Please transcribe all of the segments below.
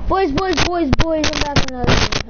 Boys, I'm back in another one.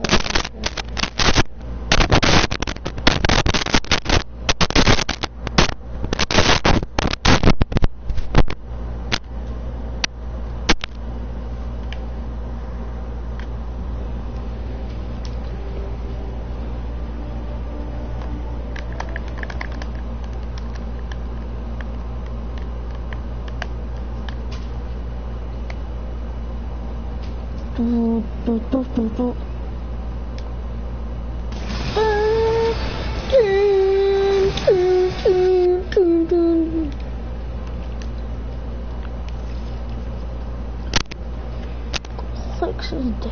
Flex is dead.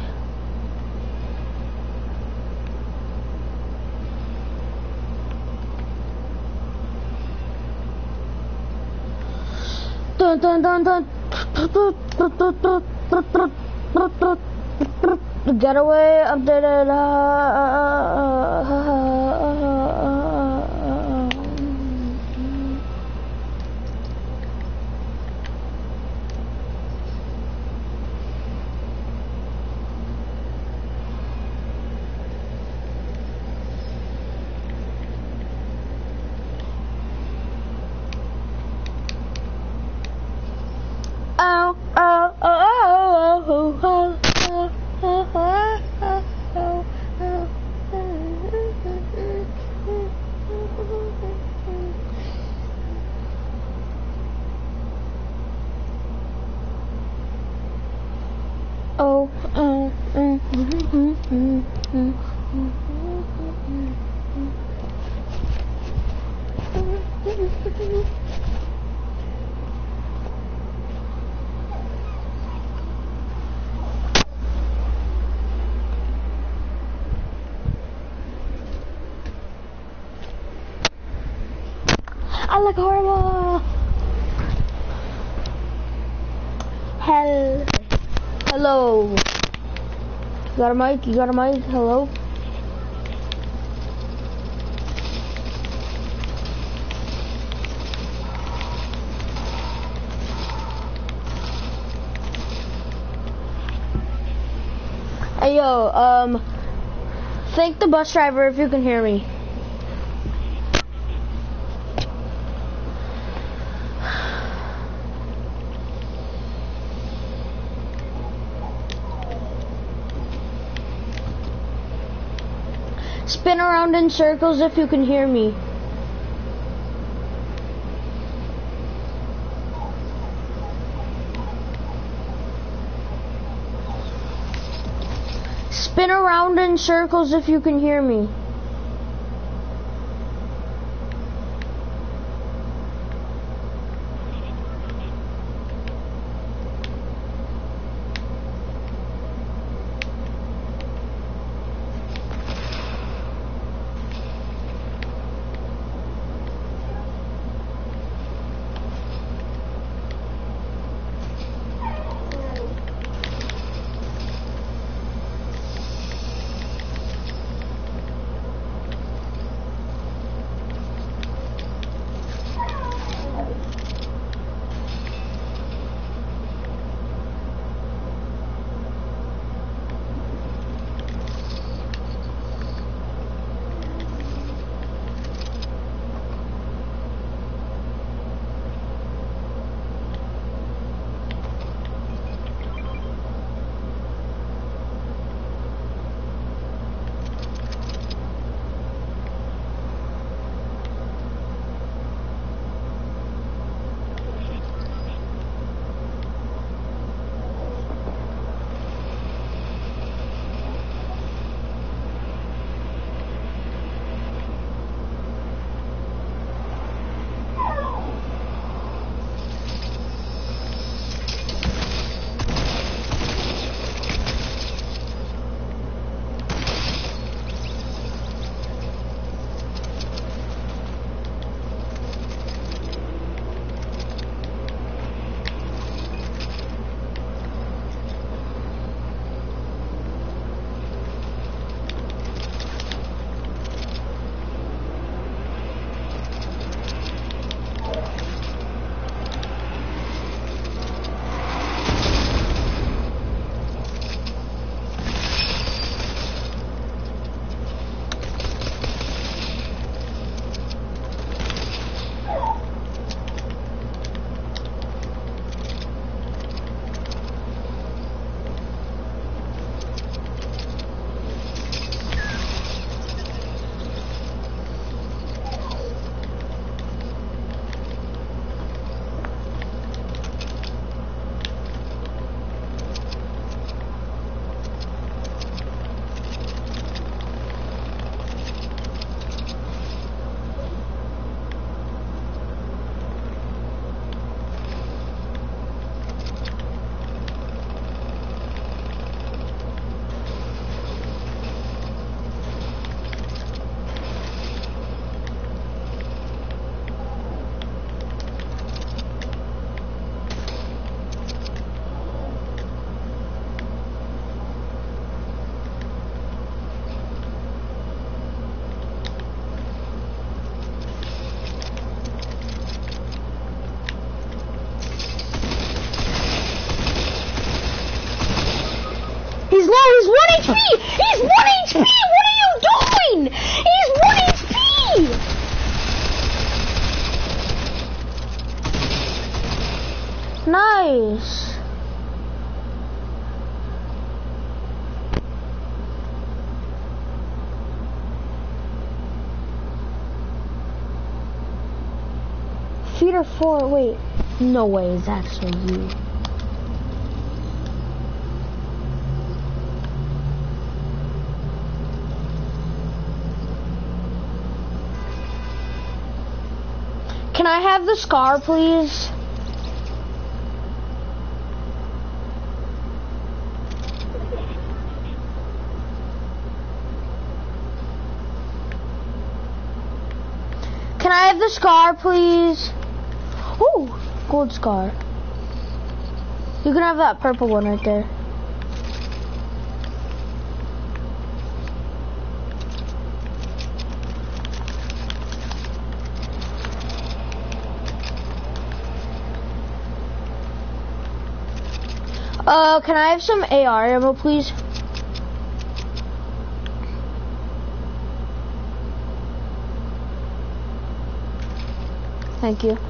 Dun dun dun dun. Getaway updated. I look horrible. Hello. You got a mic? You got a mic? Hello? Hey yo, thank the bus driver if you can hear me. Spin around in circles if you can hear me. Spin around in circles if you can hear me. He's low. He's 1 HP. He's 1 HP. What are you doing? He's 1 HP. Nice. Feeder 4. Wait. No way. It's actually you. Can I have the scar, please? Can I have the scar, please? Ooh, gold scar. You can have that purple one right there. Can I have some AR ammo, please? Thank you.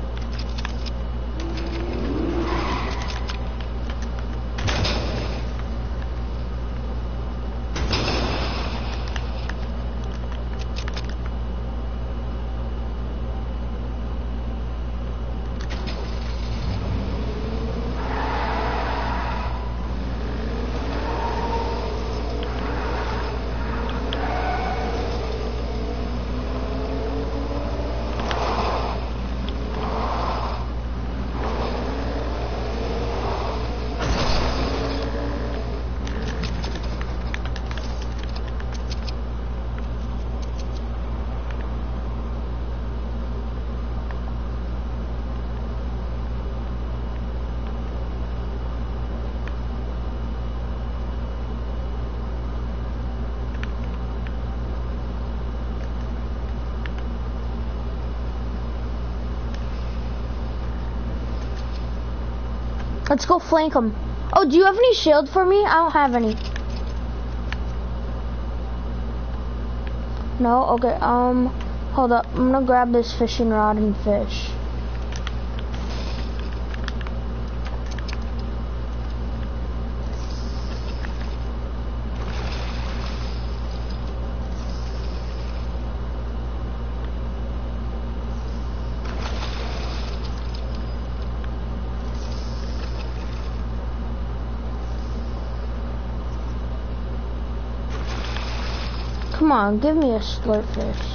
Let's go flank them. Oh, do you have any shield for me? I don't have any. No? Okay, hold up. I'm gonna grab this fishing rod and fish. Come on, give me a slurpfish.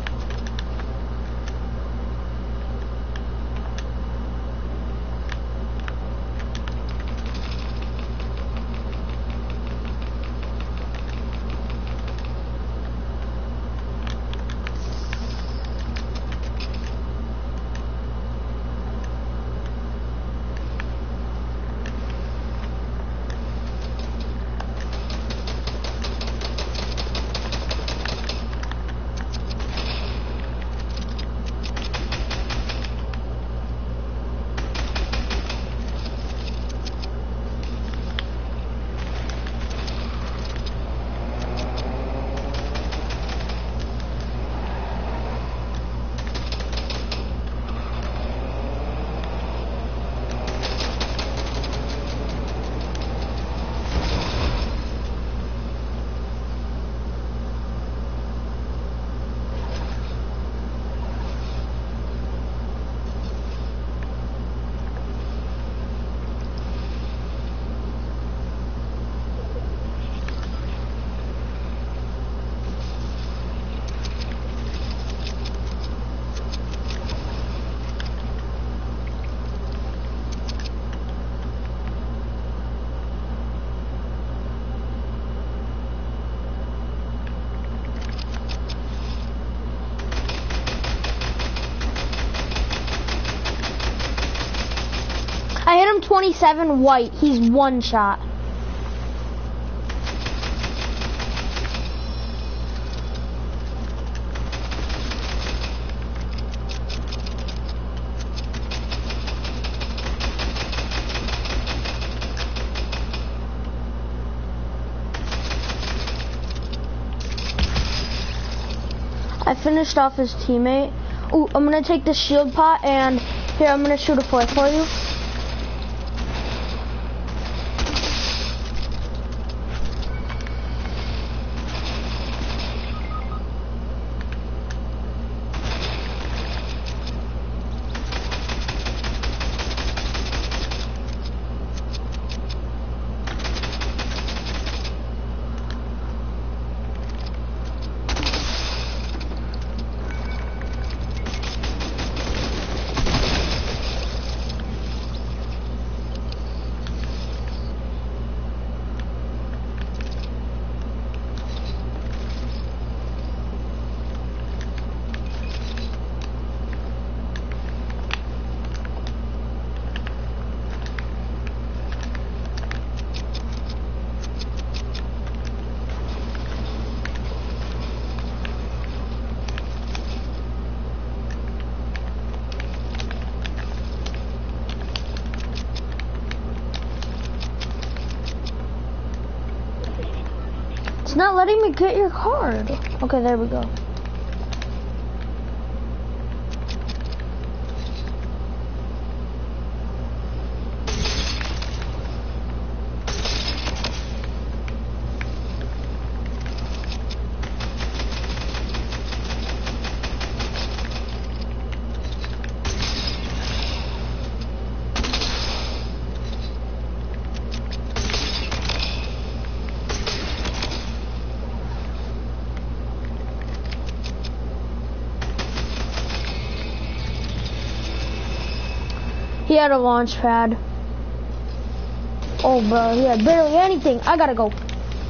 I hit him 27 white. He's one shot. I finished off his teammate. Ooh, I'm gonna take the shield pot and here, I'm gonna shoot a flare for you. It's not letting me get your card. Okay, there we go. He had a launch pad. Oh, bro, he had barely anything. I gotta go.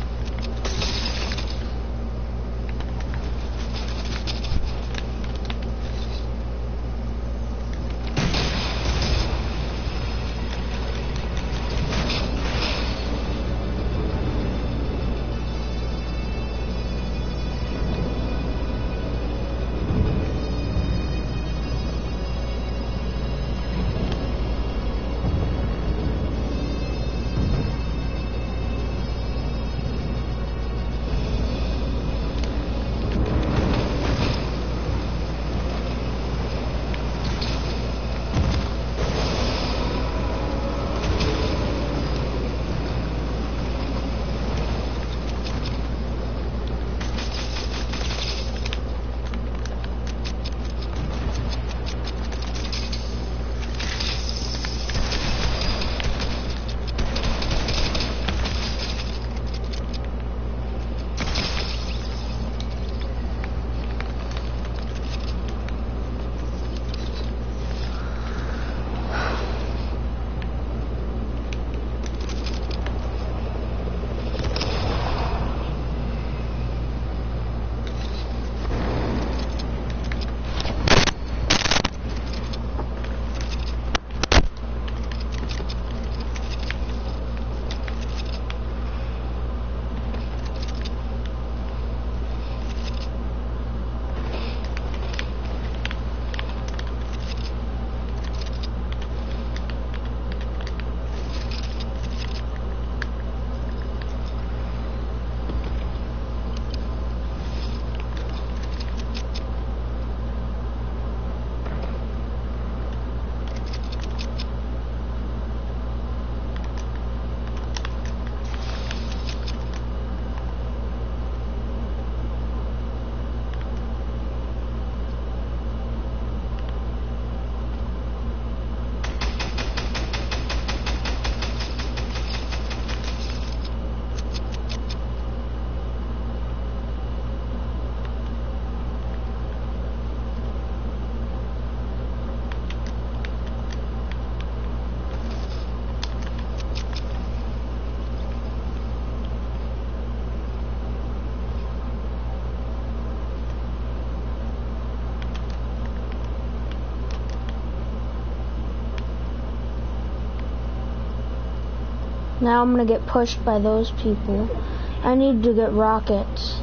Now I'm gonna get pushed by those people. I need to get rockets.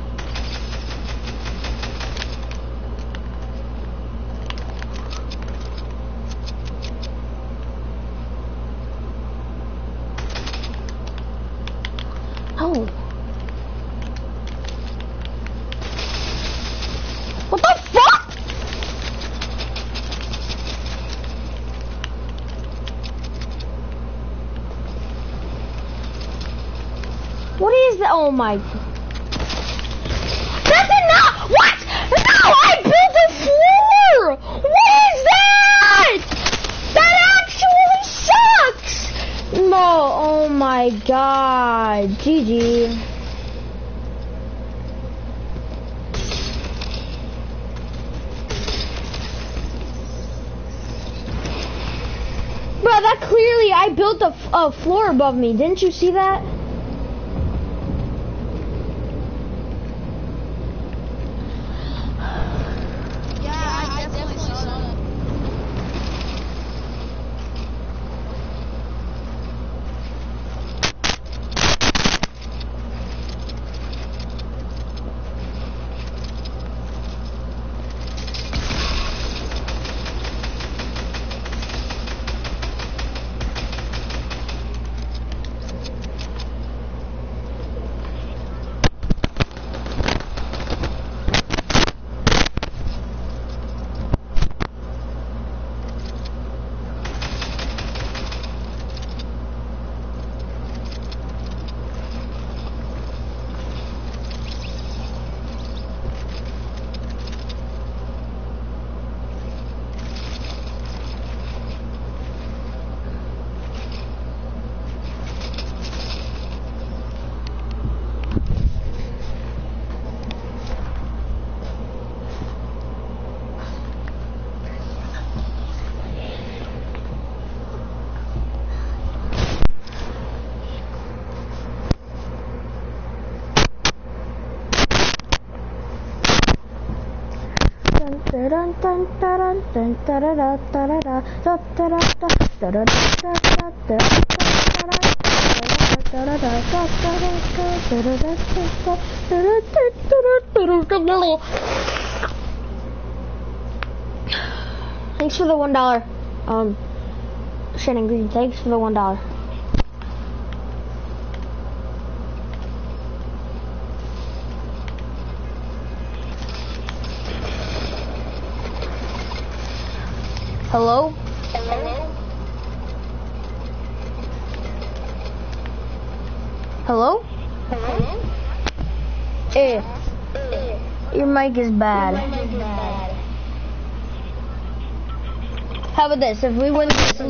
No. What the What is that? Oh my. That's enough! What? No! I built a floor! What is that? That actually sucks! No, oh my god. GG. Bro, that clearly, I built a floor above me. Didn't you see that? Thanks for the $1. Shannon Green, thanks for the $1. Hello? Hello? Eh. Your mic is bad. How about this? If we win,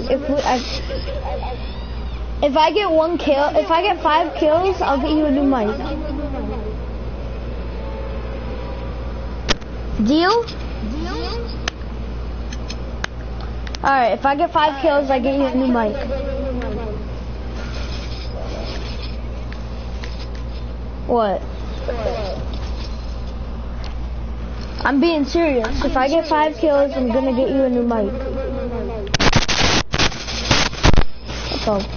if I get 1 kill, if I get 5 kills, I'll get you a new mic. Deal? Alright, if I get 5 kills, I get you a new mic. What? I'm being serious. If I get 5 kills, I'm gonna get you a new mic. That's all.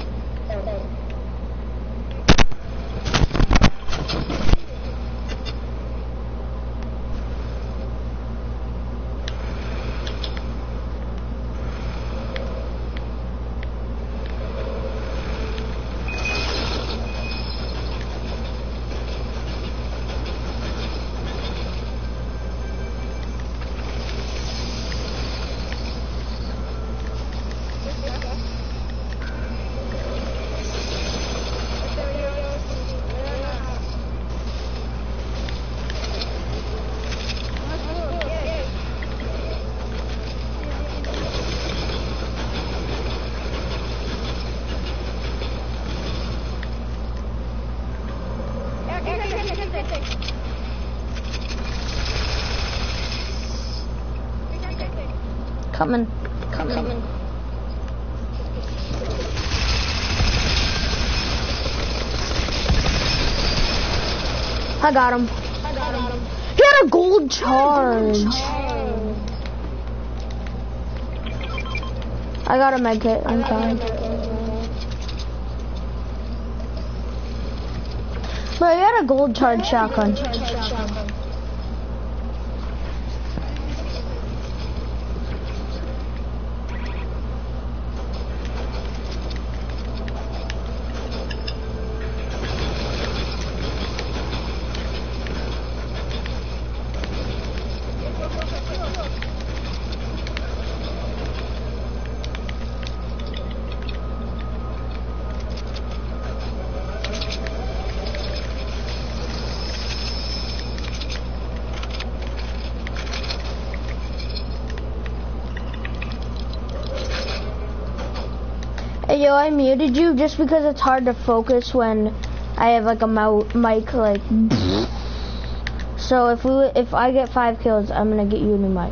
Coming. I got him. He had a gold charge. I got a med kit. I'm fine. Bro, you had a gold charge shotgun. Yo, I muted you just because it's hard to focus when I have like a mic like. So if I get 5 kills, I'm gonna get you a new mic.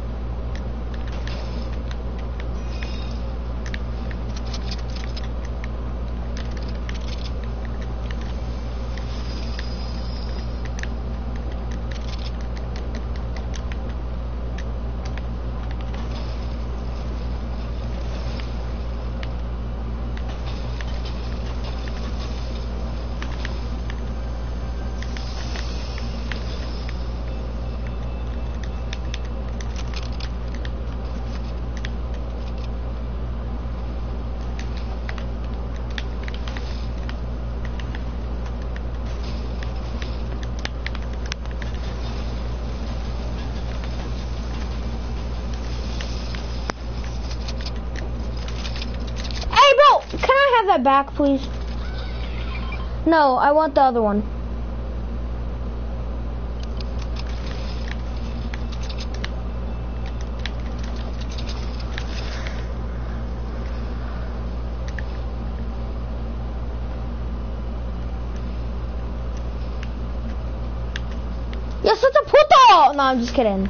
That back, please? No, I want the other one. Yes, it's a puto! No, I'm just kidding.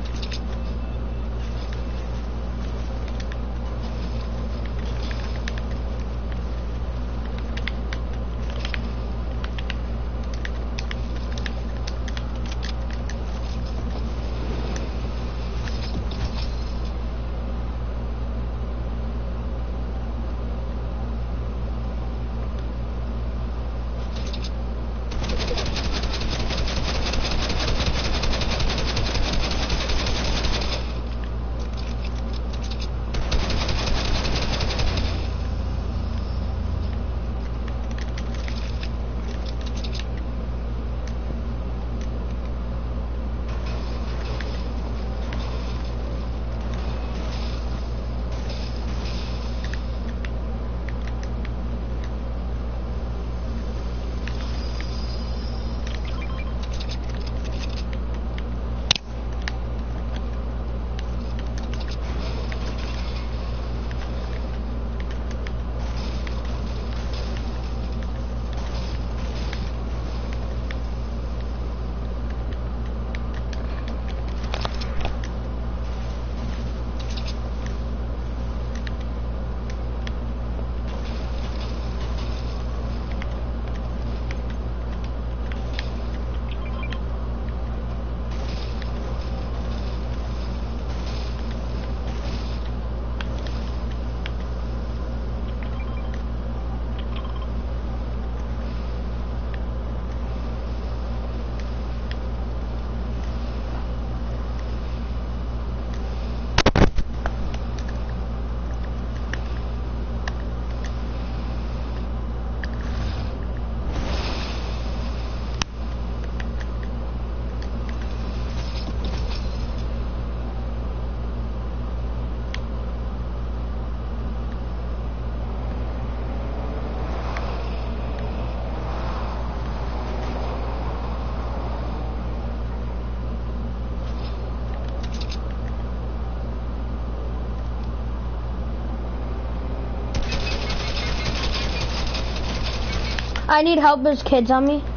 I need help, there's kids on me.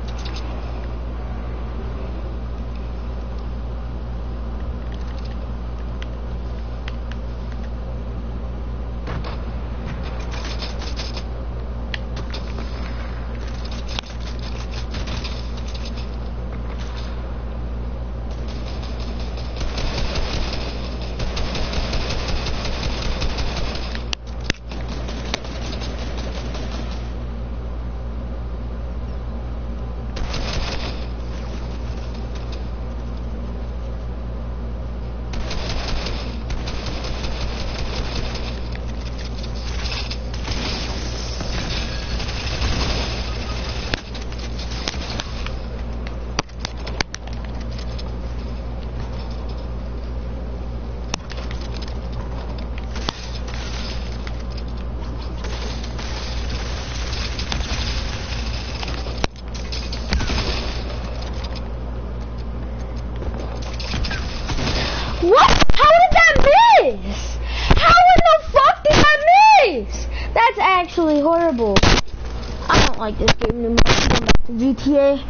like this game anymore. I'm going back to GTA.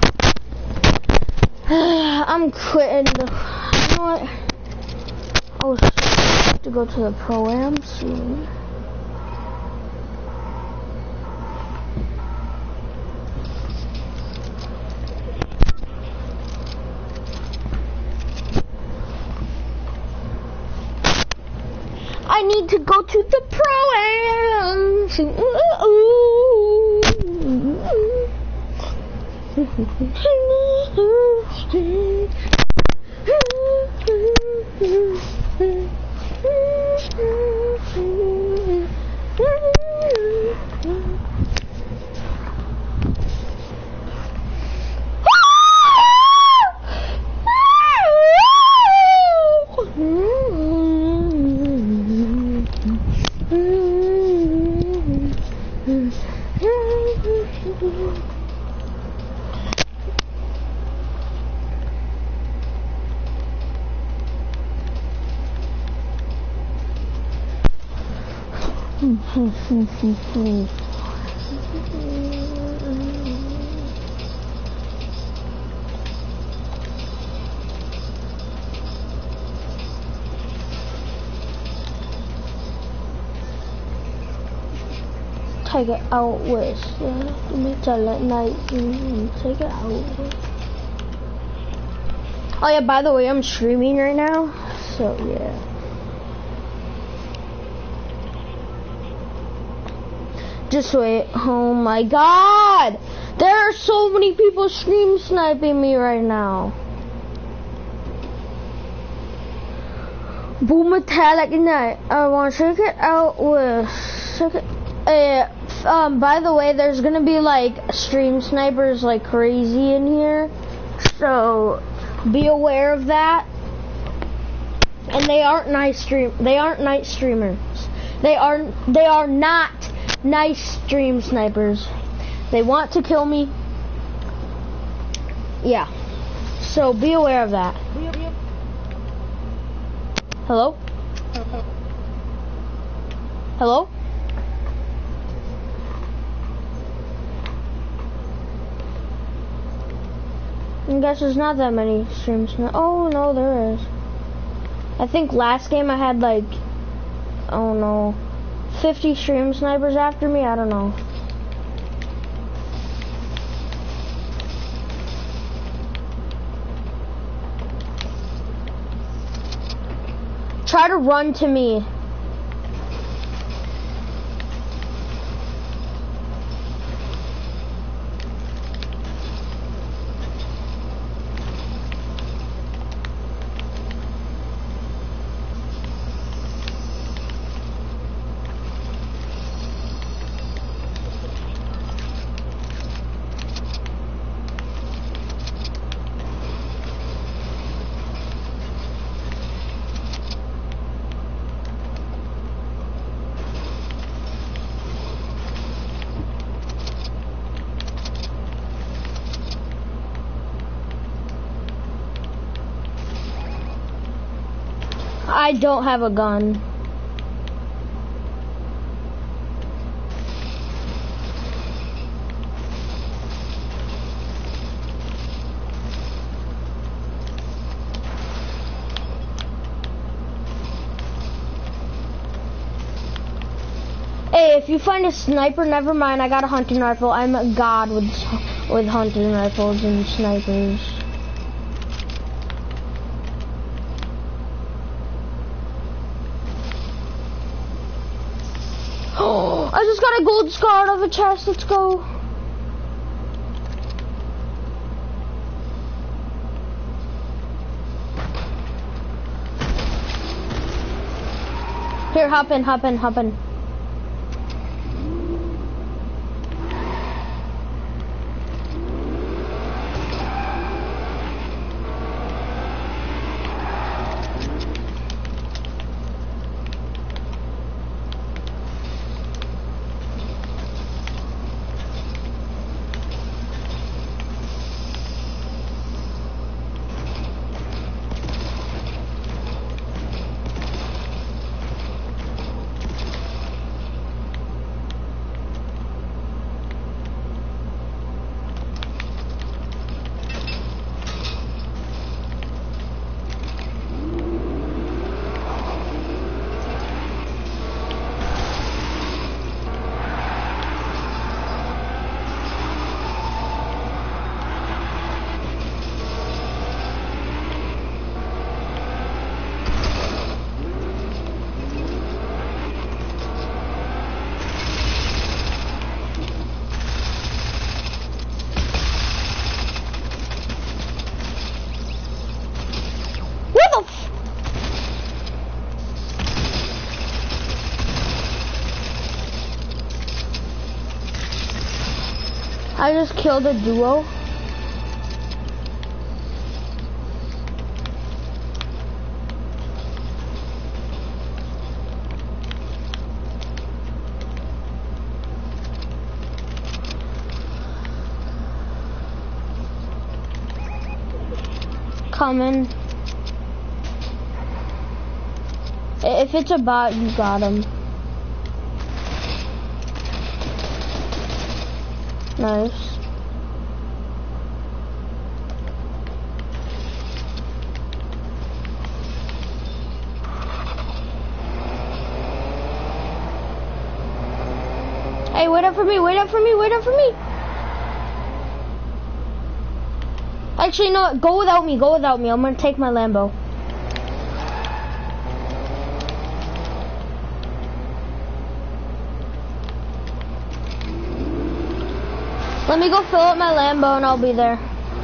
I'm quitting the... You know what? Oh shit, I have to go to the Pro-Am soon. I need to go to the Pro-Am soon. Take it out west, yeah. Metal at night, take it out. Oh yeah, by the way, I'm streaming right now, so yeah. Just wait, oh my god! There are so many people stream sniping me right now. Boom metallic night. I want to take it out west. Take it. By the way, there's gonna be like stream snipers like crazy in here, so be aware of that. And they aren't night streamers. They are not nice stream snipers. They want to kill me. Yeah. So be aware of that. Hello? Hello? I guess there's not that many streams. Oh no, there is. I think last game I had like, oh no, 50 stream snipers after me. I don't know. Try to run to me. I don't have a gun. Hey, if you find a sniper, never mind. I got a hunting rifle. I'm a god with hunting rifles and snipers. I just got a gold scar out of a chest. Let's go. Here, hop in, hop in, hop in. I just killed a duo. Coming. If it's a bot, you got him. Nice. Hey, wait up for me, wait up for me, wait up for me. Actually, no, go without me, go without me. I'm gonna take my Lambo. Let me go fill up my Lambo and I'll be there.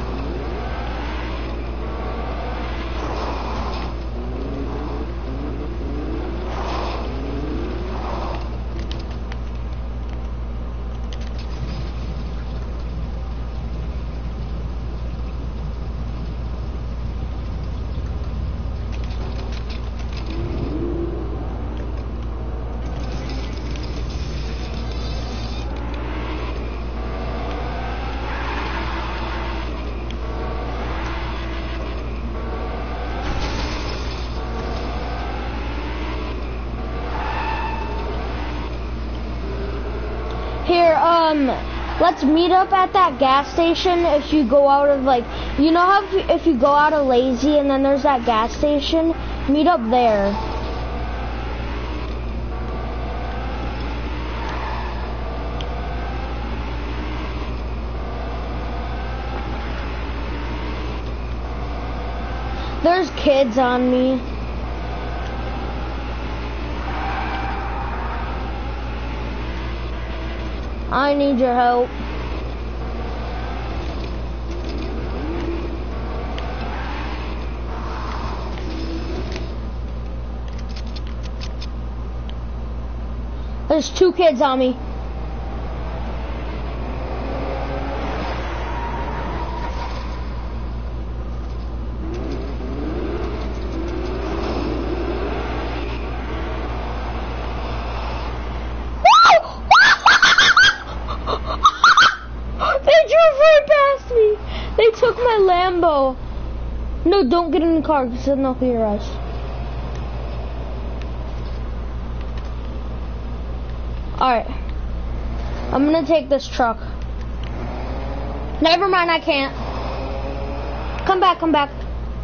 Let's meet up at that gas station if you go out of, like, you know how if you go out of Lazy and then there's that gas station? Meet up there. There's kids on me. I need your help. There's 2 kids on me. They took my Lambo. No, don't get in the car because then they'll hear us. Alright. I'm gonna take this truck. Never mind, I can't. Come back, come back.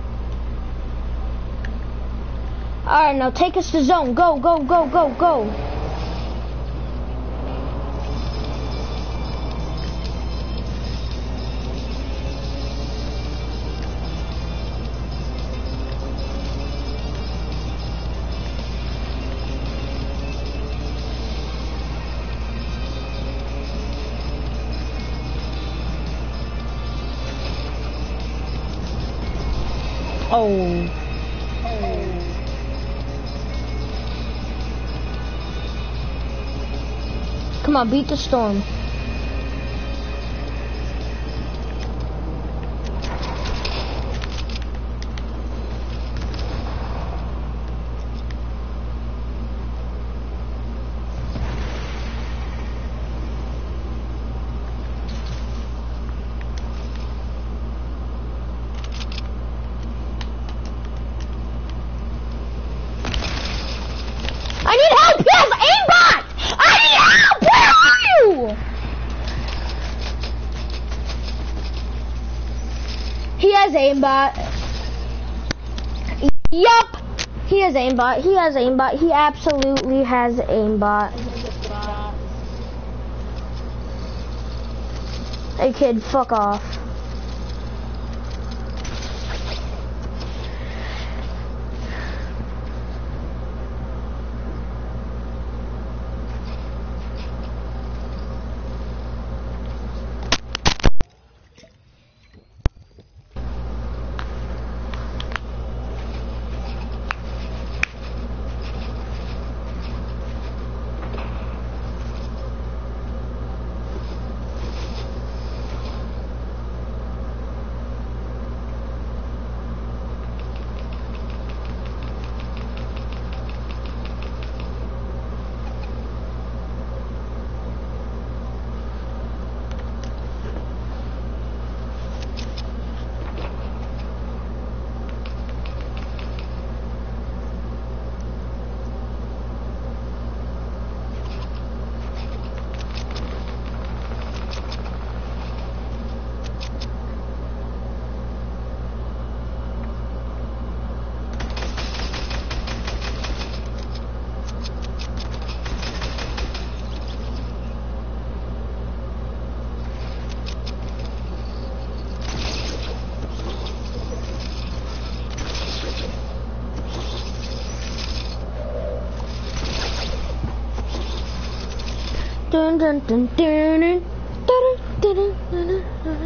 Alright, now take us to zone. Go, go, go, go, go. Oh. Come on, beat the storm. Aimbot. Yup. He has aimbot. He has aimbot. He absolutely has aimbot. Hey kid, fuck off. dun, dun, dun, dun, dun, dun, dun.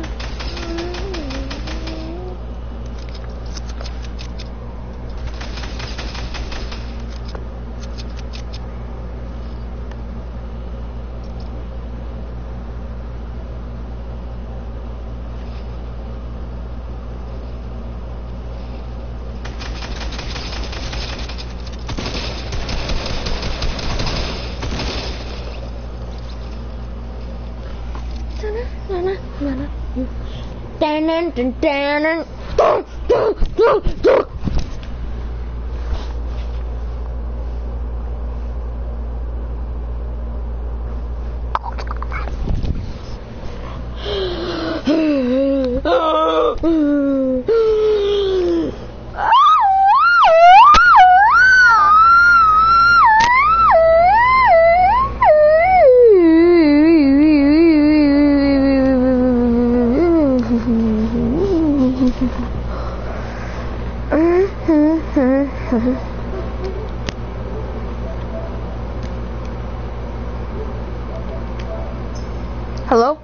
Hello?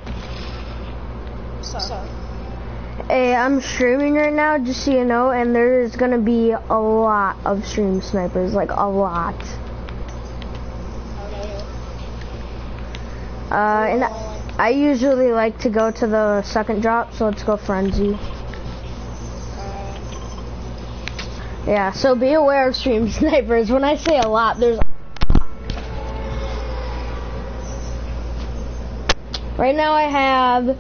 Hey, I'm streaming right now, just so you know, and there's gonna be a lot of stream snipers, like a lot. And I usually like to go to the second drop, so let's go Frenzy. Yeah, so be aware of stream snipers. When I say a lot, there's... Right now I have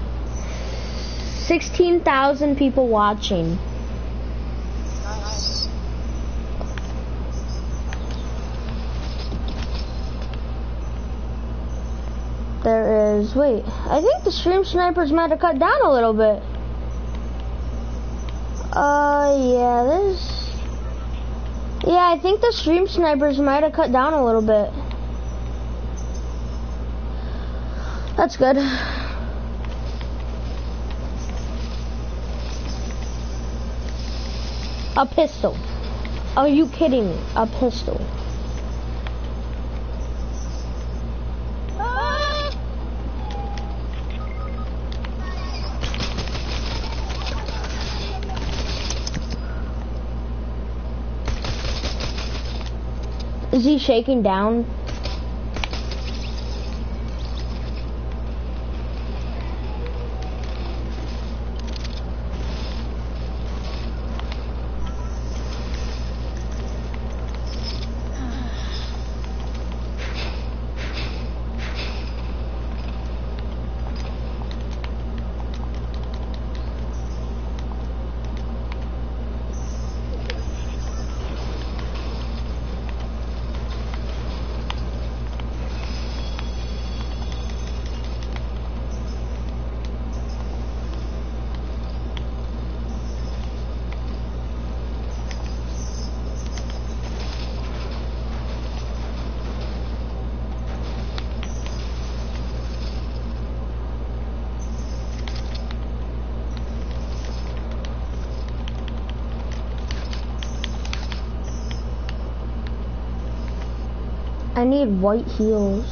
16,000 people watching. Nice. There is... Wait, I think the stream snipers might have cut down a little bit. Yeah, there's... Yeah, I think the stream snipers might have cut down a little bit. That's good. A pistol. Are you kidding me? A pistol. Is he shaking down? I need white heels.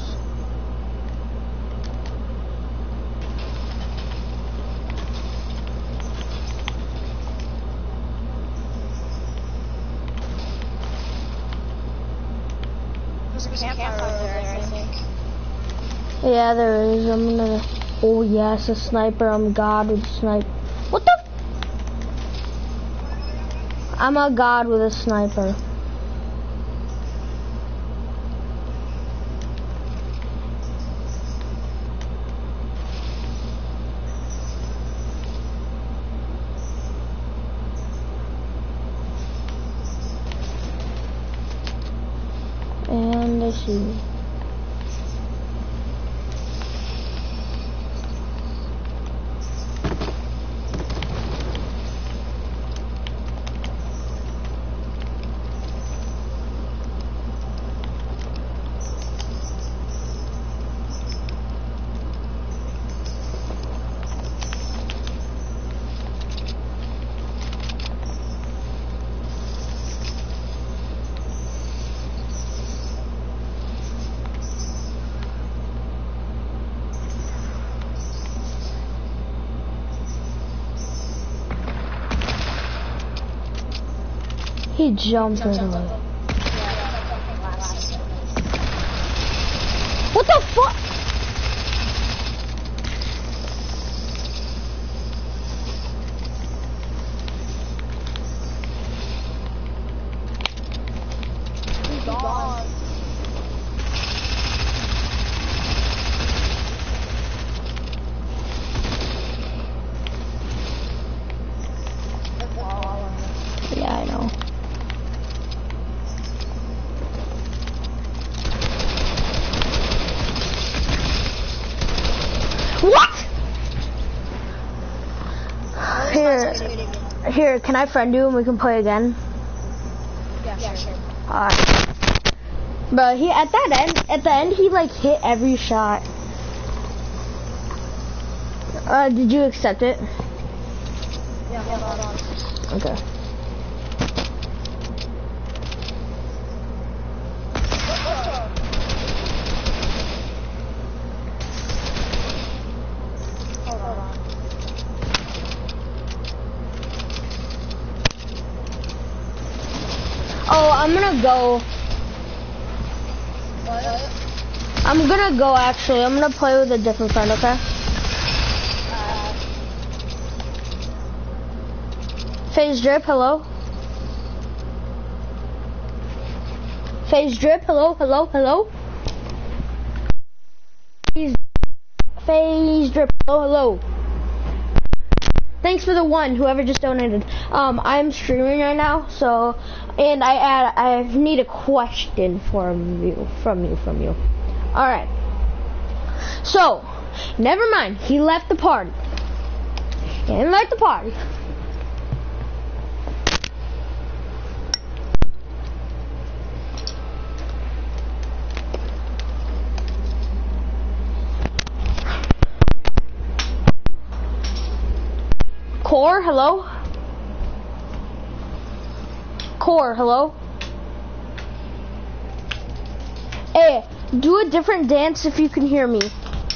There's a campfire over there, I think. Yeah, there is. I'm gonna... Oh yes, a sniper. I'm god with a sniper. What the? I'm a god with a sniper. And I see. He jumped right away. What the fuck? He's gone. Yeah, I know. What? Here, can I friend you and we can play again? Yeah, sure. Alright. Bro, he at the end he like hit every shot. Did you accept it? Yeah, hold on. Okay. Hold on. Oh, I'm gonna go. What? I'm gonna go actually. I'm gonna play with a different friend, okay? Phase Drip, hello? Phase Drip, hello, hello, hello? Phase Drip, hello, hello? Thanks for the one, whoever just donated. I'm streaming right now, so, and I need a question from you. Alright. So, never mind, he left the party. He didn't like the party. Core, hello? Core, hello? Hey, do a different dance if you can hear me.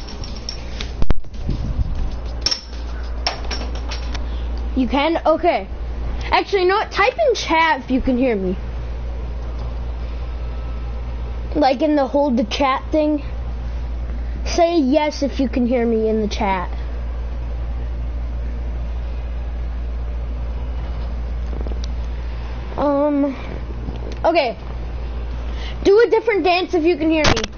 You can? Okay. Actually, you know what? Type in chat if you can hear me. Like in the hold the chat thing. Say yes if you can hear me in the chat. Okay. Do a different dance if you can hear me.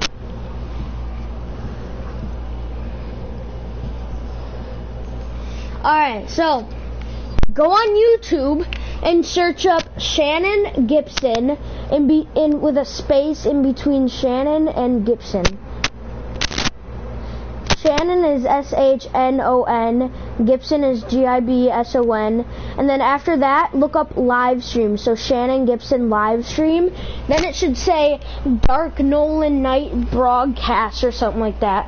Alright, so go on YouTube and search up Shannon Gibson and with a space in between Shannon and Gibson. Shannon is S-H-N-O-N, Gibson is G-I-B-S-O-N, and then after that, look up live stream. So Shannon Gibson live stream. Then it should say Dark Nolan Night Broadcast or something like that.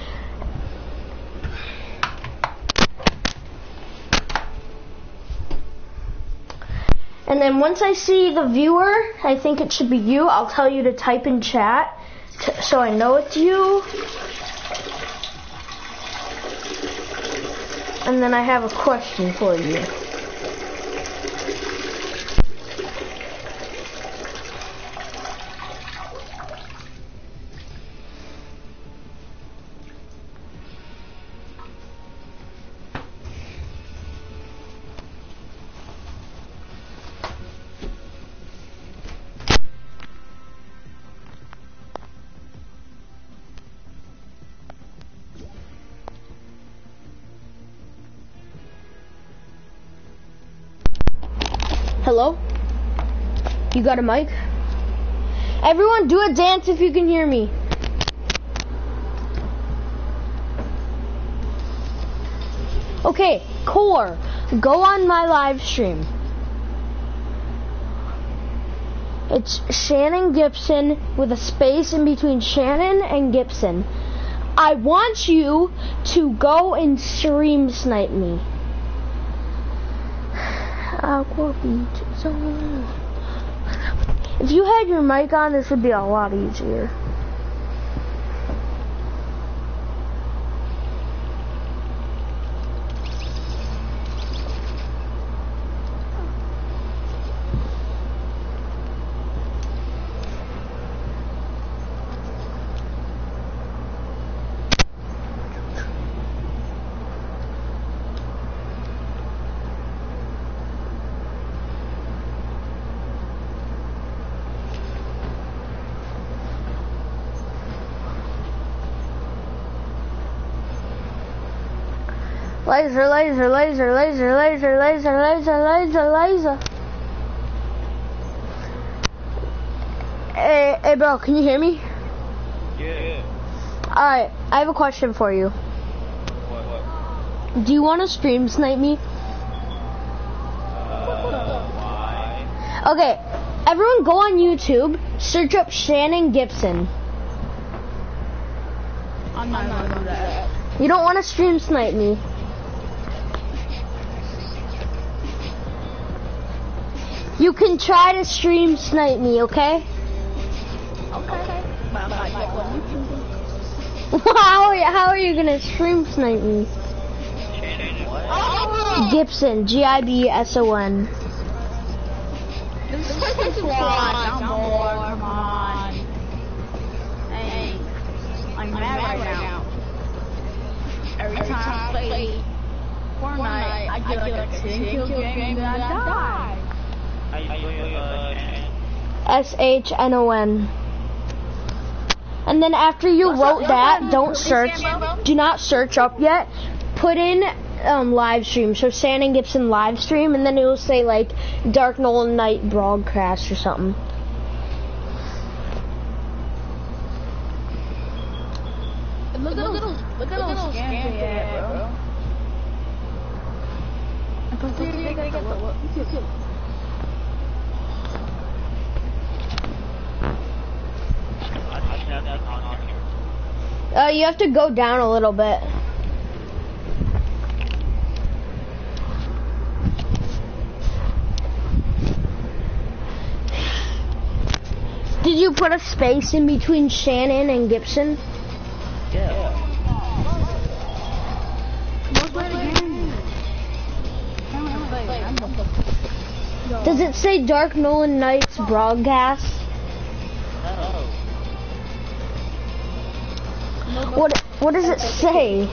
And then once I see the viewer, I think it should be you, I'll tell you to type in chat so I know it's you. And then I have a question for you. Hello? You got a mic? Everyone do a dance if you can hear me. Okay, Core, go on my live stream. It's Shannon Gibson with a space in between Shannon and Gibson. I want you to go and stream snipe me. Aqua Beach Zone. If you had your mic on, this would be a lot easier. Laser, laser, laser, laser, laser, laser, laser, laser, laser. Hey, bro, can you hear me? Yeah. Alright, I have a question for you. What? Do you want to stream snipe me? Why? Okay, everyone go on YouTube, search up Shannon Gibson. I'm not gonna do that. You don't want to stream snipe me. You can try to stream snipe me, okay? Okay. But I'm not going to. How are you gonna stream snipe me? Shannon, what? Oh! Gibson, Gibson. This is squad. Come on. Hey, I'm mad right now. Every time I play Fortnite, I get like a 10-kill game and I die. How you doing, Shannon? SHNON. And then after you wrote that, don't search. Do not search up yet. Put in live stream. So Shannon Gibson live stream, and then it will say like Dark Nolan Night broadcast or something. Look at those scams they had, bro. You have to go down a little bit. Did you put a space in between Shannon and Gibson? Yeah. Does it say Dark Nolan Nights broadcast? No. What does it say?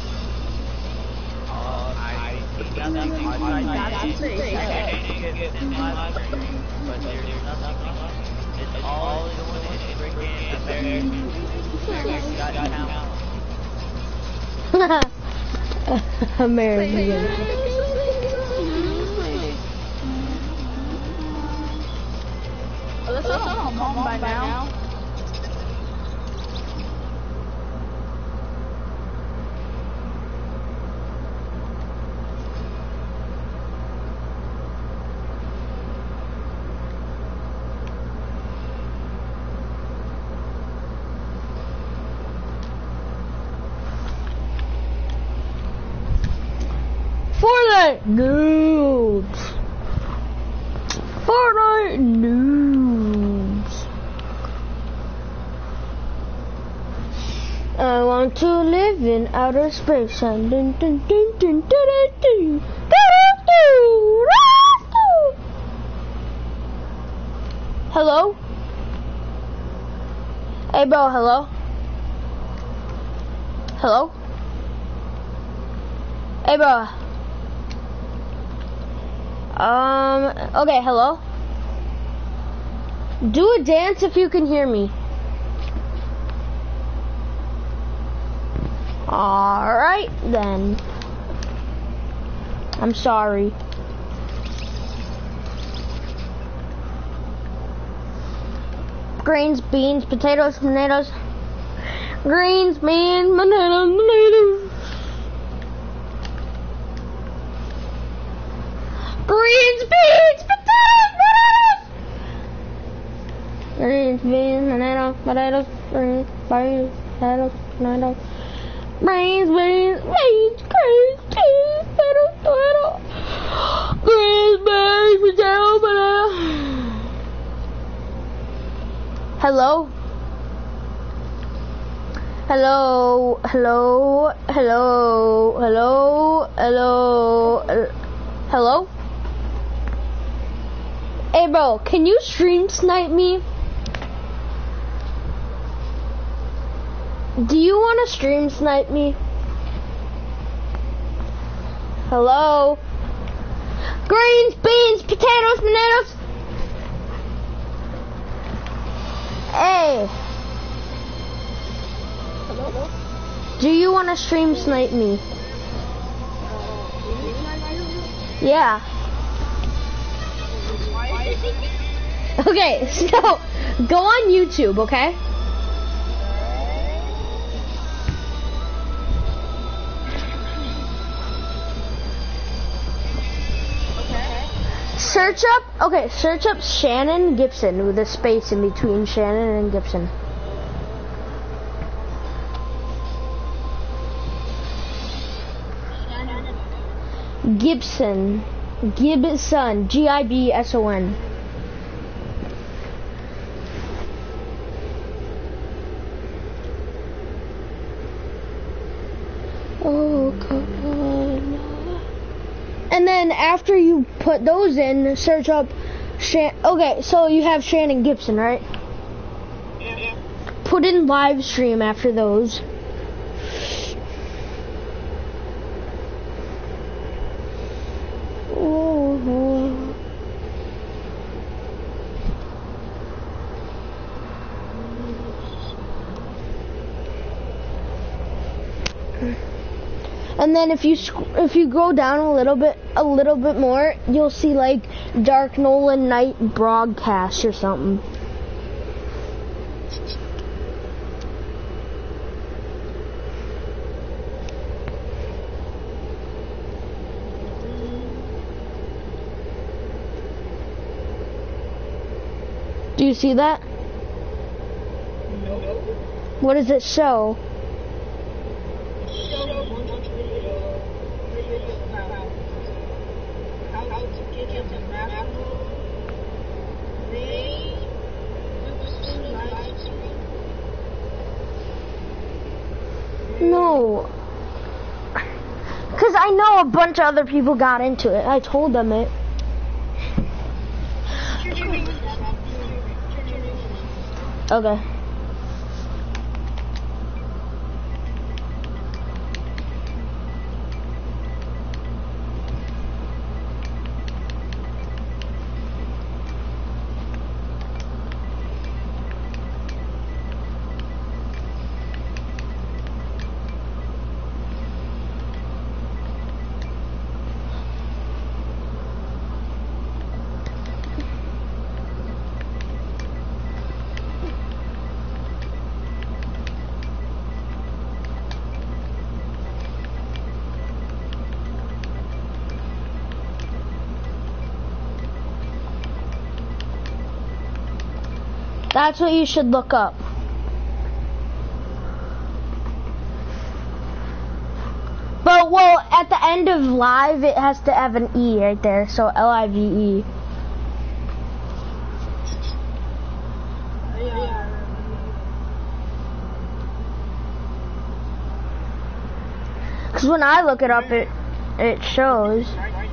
American. Let's go home by now. Fortnite noobs. Fortnite noobs. I want to live in outer space and dun dun dun dun dun dun dun dun dun. Hello? Hey bro, hello? Hello? Hey bro. Okay, hello? Do a dance if you can hear me. Alright, then. I'm sorry. Greens, beans, potatoes, tomatoes. Greens, beans, potatoes, tomatoes. Greens, beans, potatoes, potatoes. Greens, beans, potatoes, potatoes, greens, beans, potatoes, tomatoes. Greens, beans, beans, greens, beans, potatoes, tomatoes. Greens, beans, potatoes, potatoes. Hello? Hello, hello, hello, hello, hello, hello? Hey bro, can you stream snipe me? Do you want to stream snipe me? Hello? Greens, beans, potatoes, tomatoes. Hey. Hello? Do you want to stream snipe me? Yeah. Okay, so go on YouTube, okay? Search up Shannon Gibson with a space in between Shannon and Gibson. Gibson, Gibson. Oh, come on. And then after you put those in, search up okay, so you have Shannon Gibson, right? Yeah. Put in live stream after those. And then if you go down a little bit more, you'll see like Dark Nolan Night broadcast or something. Do you see that? No. What does it show? No. Because I know a bunch of other people got into it. I told them it. Okay. That's what you should look up. But, well, at the end of live, it has to have an E right there, so L-I-V-E. Because when I look it up, it shows.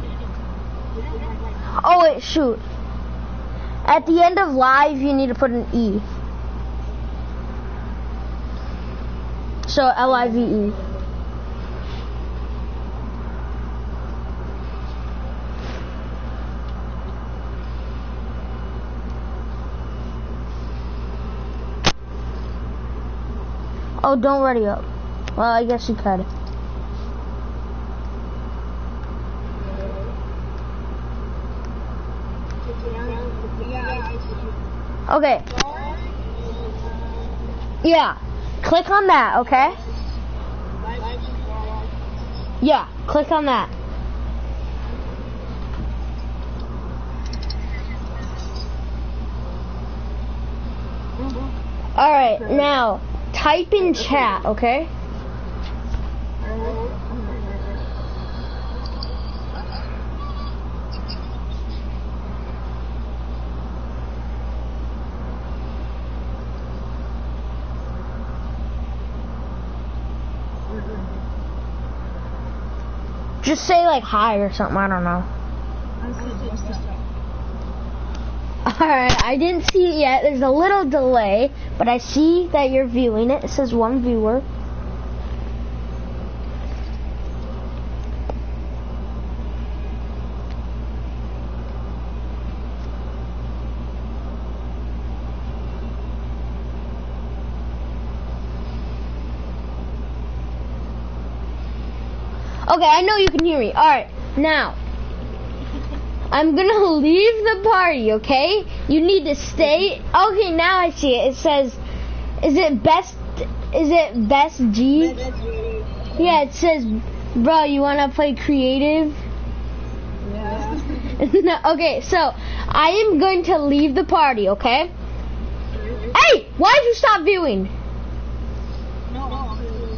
Oh, wait, shoot. At the end of live, you need to put an E. So, L-I-V-E. Oh, don't ready up. Well, I guess you could. Okay. Yeah. Click on that, okay? Yeah, click on that. Alright, now, type in chat, okay? Just say like hi or something, I don't know. Alright, I didn't see it yet. There's a little delay, but I see that you're viewing it. It says 1 viewer. Okay, I know you can hear me. Alright, now, I'm gonna leave the party, okay? You need to stay. Okay, now I see it. It says, is it best G? Yeah, it says, bro, you wanna play creative? Yeah. No, okay, so I am going to leave the party, okay? Hey, why did you stop viewing? No.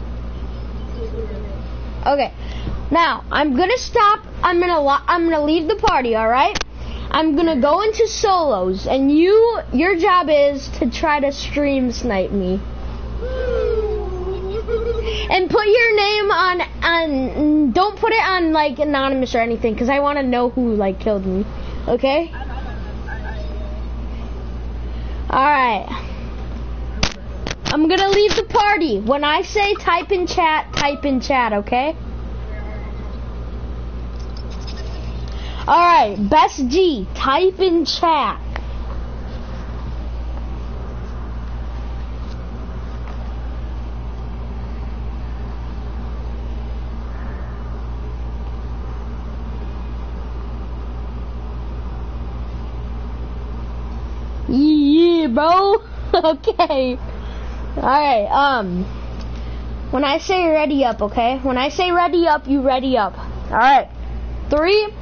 Okay, now I'm gonna stop. I'm gonna leave the party. All right. I'm gonna go into solos, and your job is to try to stream snipe me, and put your name on. Don't put it on like anonymous or anything, because I want to know who like killed me. Okay. All right. I'm gonna leave the party. When I say type in chat, okay? Alright, best G, type in chat. Yeah, bro. Okay. Alright, when I say ready up, okay? When I say ready up, you ready up. Alright. 3.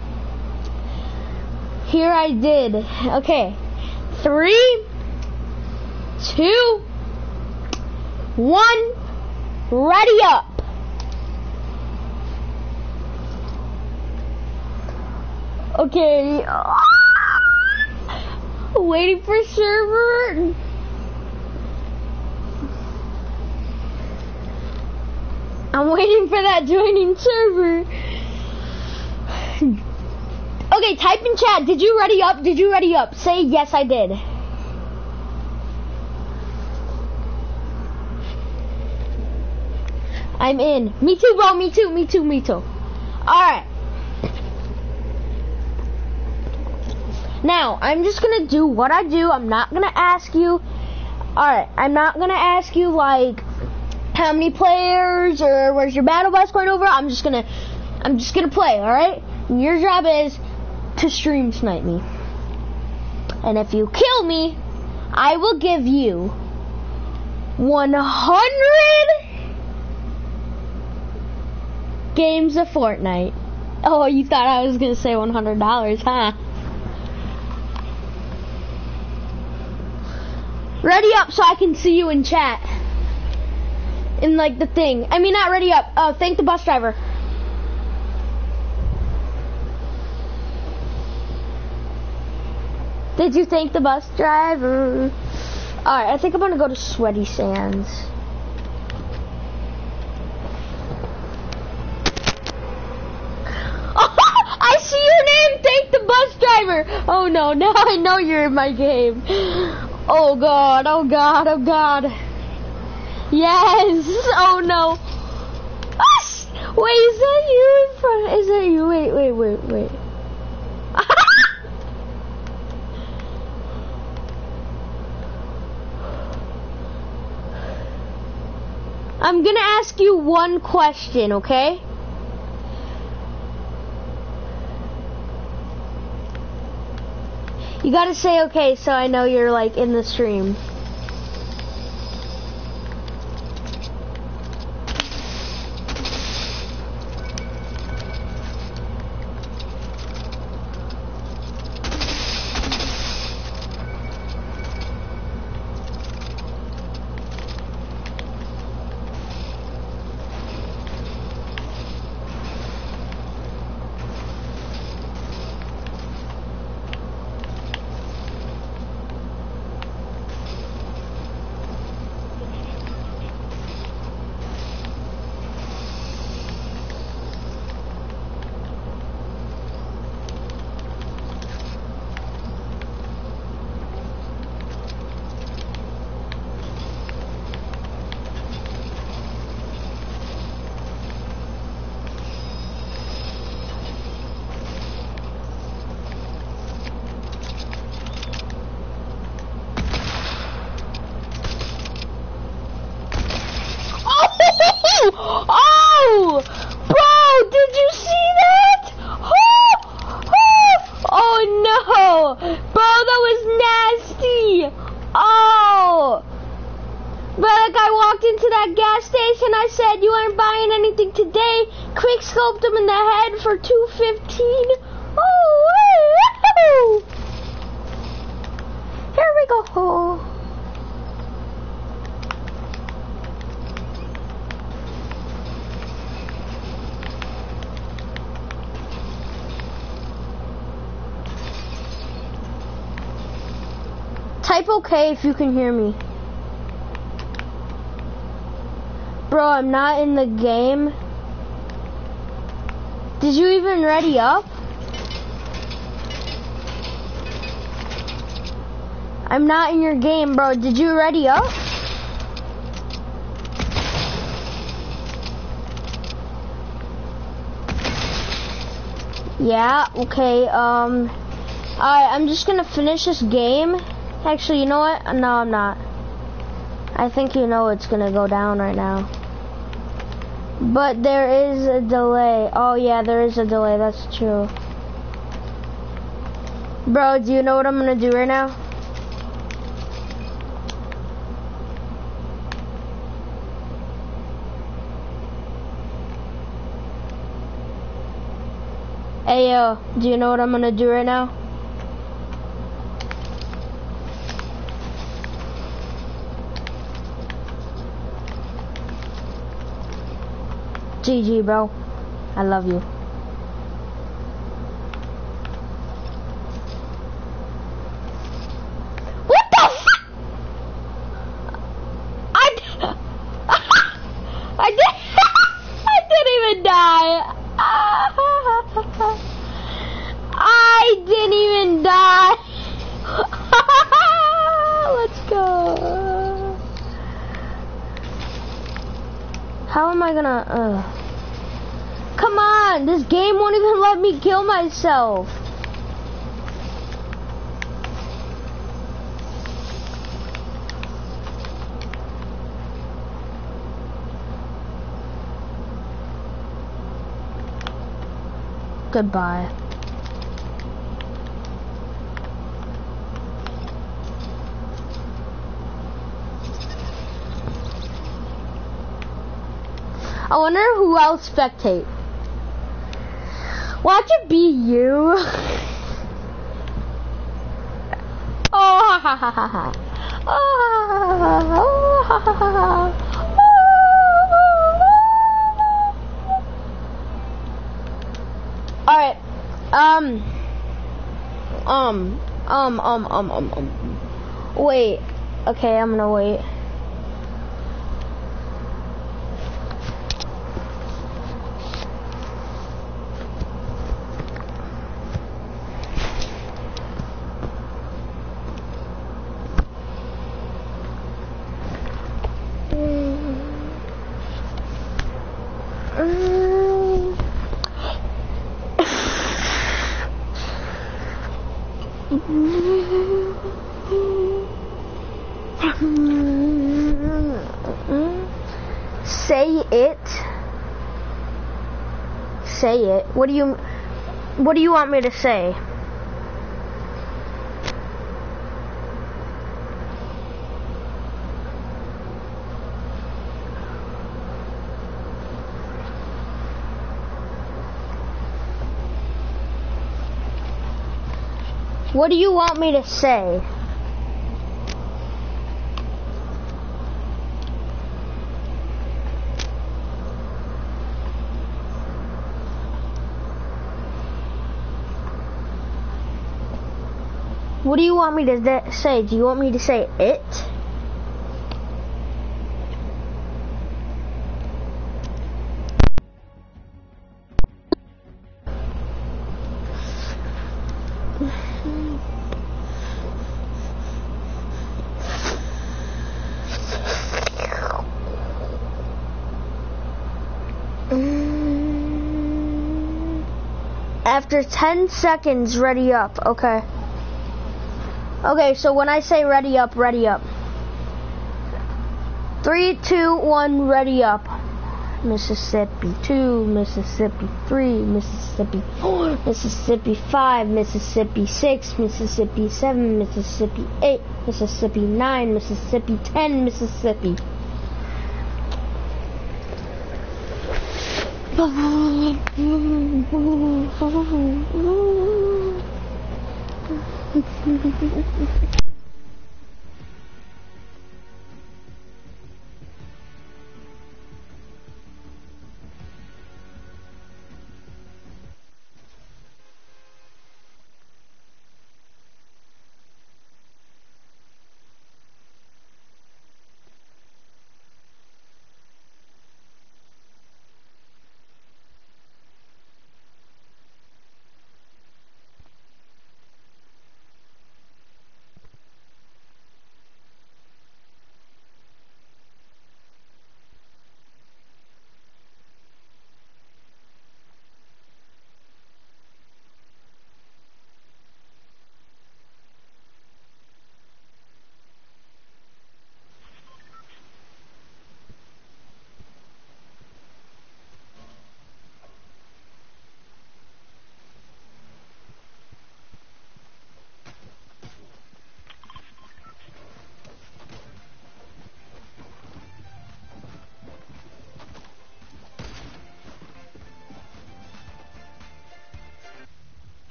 Here I did. Okay. 3, 2, 1. Ready up. Okay. Waiting for server. I'm waiting for that joining server. Okay, type in chat. Did you ready up? Did you ready up? Say yes, I did. I'm in. Me too, bro. Me too. Me too. Me too. Alright. Now, I'm just gonna do what I do. I'm not gonna ask you. Alright, I'm not gonna ask you, like, how many players or where's your battle bus going over. I'm just gonna play, alright? Your job is to stream snipe me. And if you kill me, I will give you 100 games of Fortnite. Oh, you thought I was gonna say $100, huh? Ready up so I can see you in chat. In like the thing. I mean, not ready up. Thank the bus driver. Did you thank the bus driver? Alright, I think I'm gonna go to Sweaty Sands. Oh, I see your name! Thank the bus driver! Oh no, now I know you're in my game. Oh god, oh god, oh god. Yes! Oh no. Ah, wait, is that you in front? Is that you? Wait. I'm gonna ask you one question, okay? You gotta say okay so I know you're like in the stream. today. Quick scoped him in the head for 215. Oh, here we go. Type okay if you can hear me. Bro, I'm not in the game. Did you even ready up? I'm not in your game, bro. Did you ready up? Yeah, okay, alright, I'm just gonna finish this game. Actually, you know what? No, I'm not. I think you know it's gonna go down right now. But there is a delay. Oh yeah, there is a delay, that's true. Bro, do you know what I'm gonna do right now? Hey yo, do you know what I'm gonna do right now? GG, bro. I love you. What the f- I didn't even die. I didn't even die. Let's go. How am I gonna, Come on, this game won't even let me kill myself. Goodbye. I wonder who else spectate. Watch it be you. Oh, ha ha ha ha. Oh, ha ha ha ha. Alright. Wait. Okay, I'm gonna wait. Say it. What do you want me to say? What do you want me to say? What do you want me to say? Do you want me to say it? After 10 seconds, ready up. Okay. Okay, so when I say ready up, ready up. 3, 2, 1, ready up. Mississippi 2, Mississippi 3, Mississippi 4, Mississippi 5, Mississippi 6, Mississippi 7, Mississippi 8, Mississippi 9, Mississippi 10, Mississippi.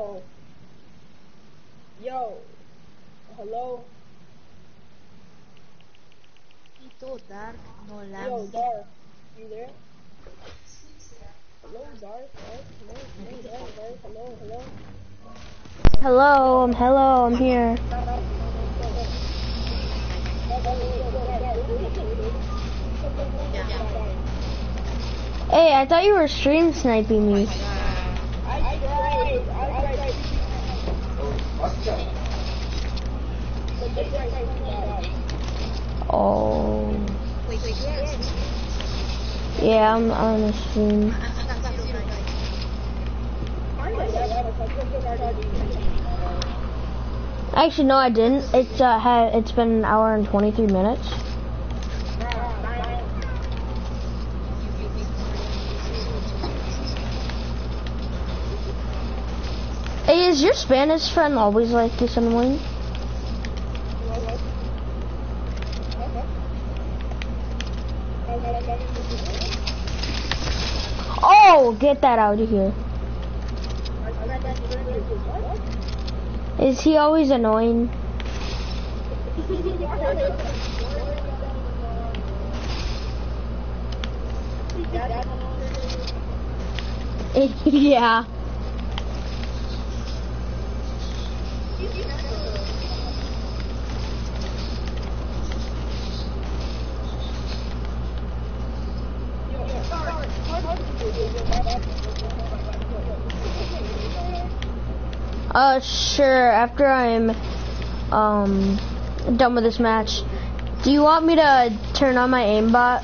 Yo. Hello. Ito, Dark, no Yo, lang. Dark. You there? Hello, Dark. Hello. Hello, I'm here. Hey, I thought you were stream sniping me. I tried. Oh. Wait, yes. Yeah, I'm on a stream. Actually, no, I didn't. It's been an hour and 23 minutes. Hey, is your Spanish friend always like this annoying? Oh, get that out of here. Is he always annoying? Yeah. Sure, after I'm, done with this match. Do you want me to turn on my aimbot?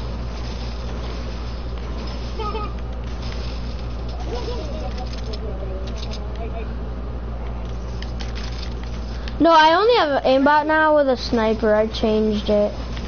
No, I only have an aimbot now with a sniper. I changed it.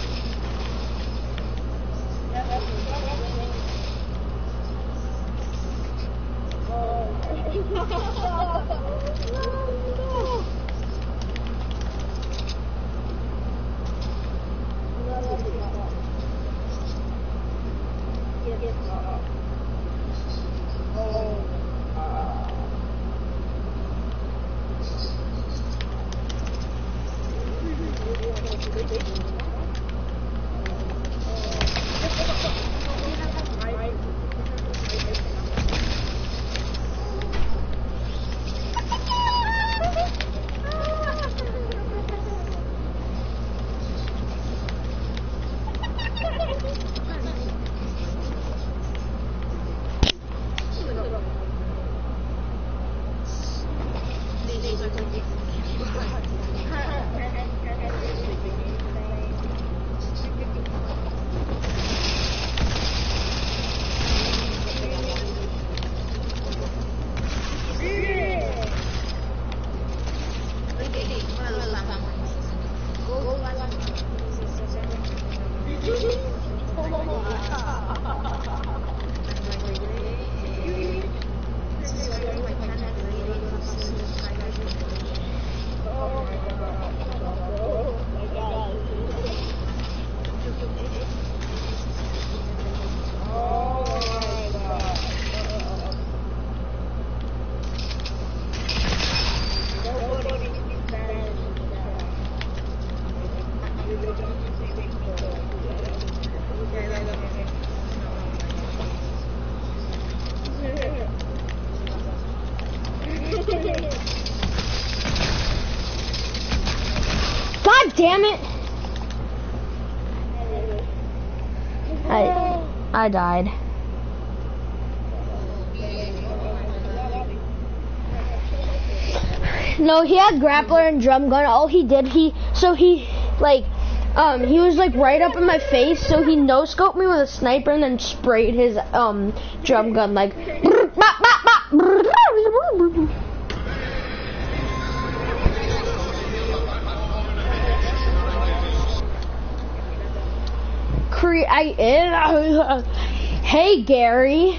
God damn it! I died. No, he had grappler and drum gun. All he did, he was like right up in my face, so he no-scoped me with a sniper and then sprayed his drum gun like Hey Gary.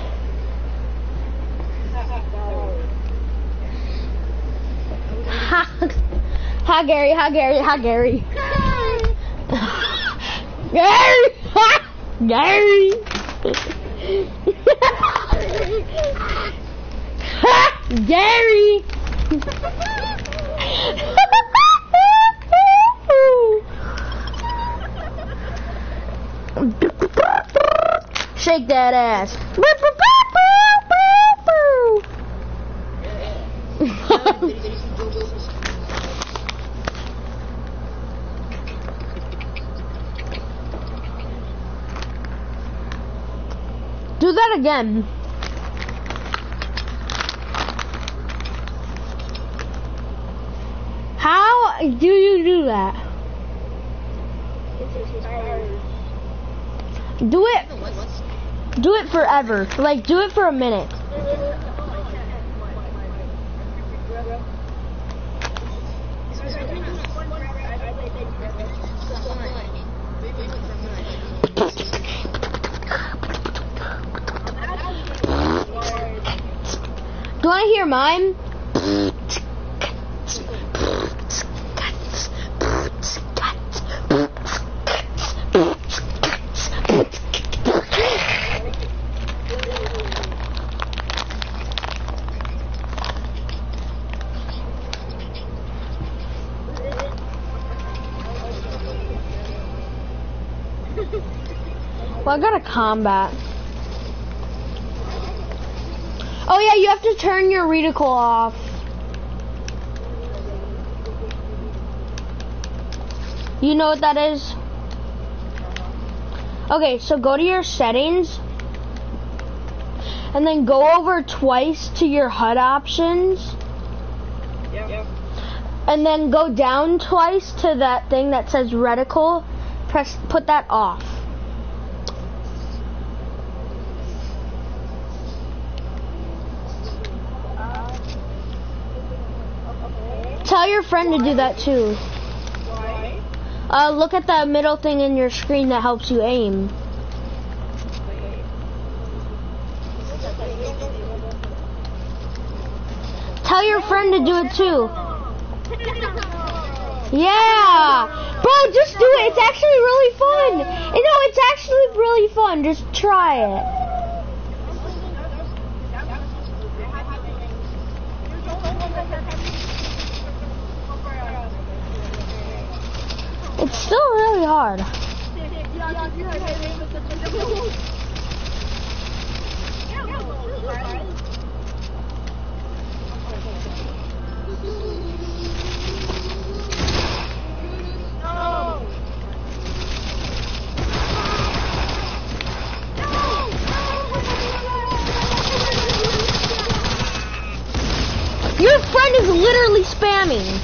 Hi Gary, hi Gary, hi Gary. Gary! Gary! Gary! Shake that ass. Do that again. How do you do that? Do it. Do it forever. Like, do it for a minute. Do I hear mine? Well, I got a combat. Oh yeah, you have to turn your reticle off. You know what that is? Okay, so go to your settings and then go over twice to your HUD options. Yep. And then go down twice to that thing that says reticle. Put that off. Tell your friend to do that too. Why? Look at the middle thing in your screen that helps you aim. Tell your friend to do it too. Yeah! Bro, just do it. It's actually really fun. No, it's actually really fun. Just try it. It's still really hard. Your friend is literally spamming.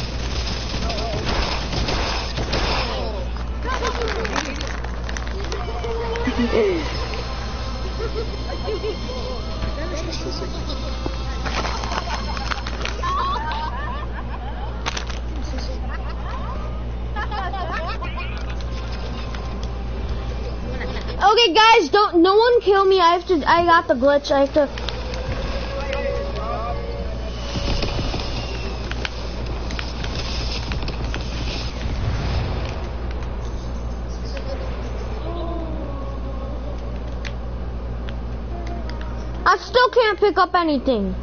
Okay, guys, no one kill me. I got the glitch. I have to. I still can't pick up anything.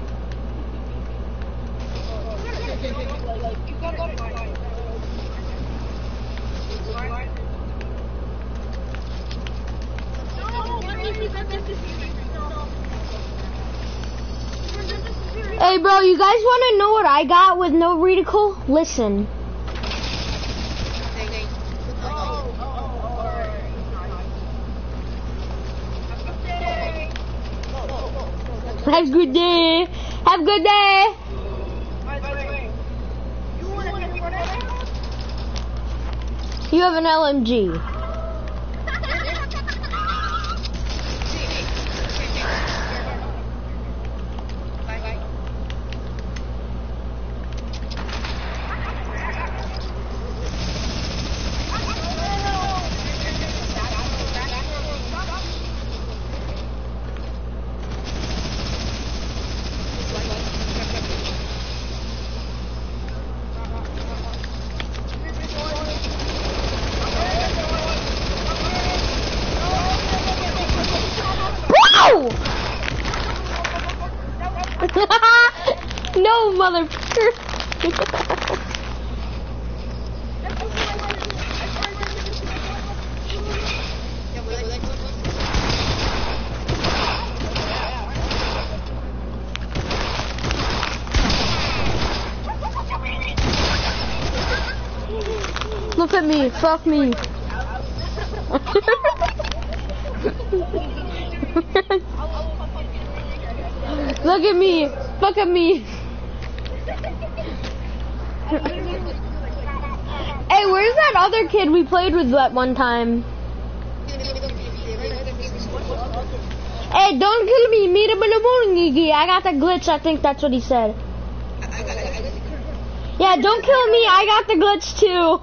Hey bro, you guys want to know what I got with no reticle? Listen. Have a good day. Have a good day. You have an LMG. go, motherfucker. Look at me, fuck me. Look at me, fuck at me. Hey, where's that other kid we played with that one time? Hey, don't kill me, meet him in the morning, I got the glitch, I think that's what he said. Yeah, don't kill me, I got the glitch too.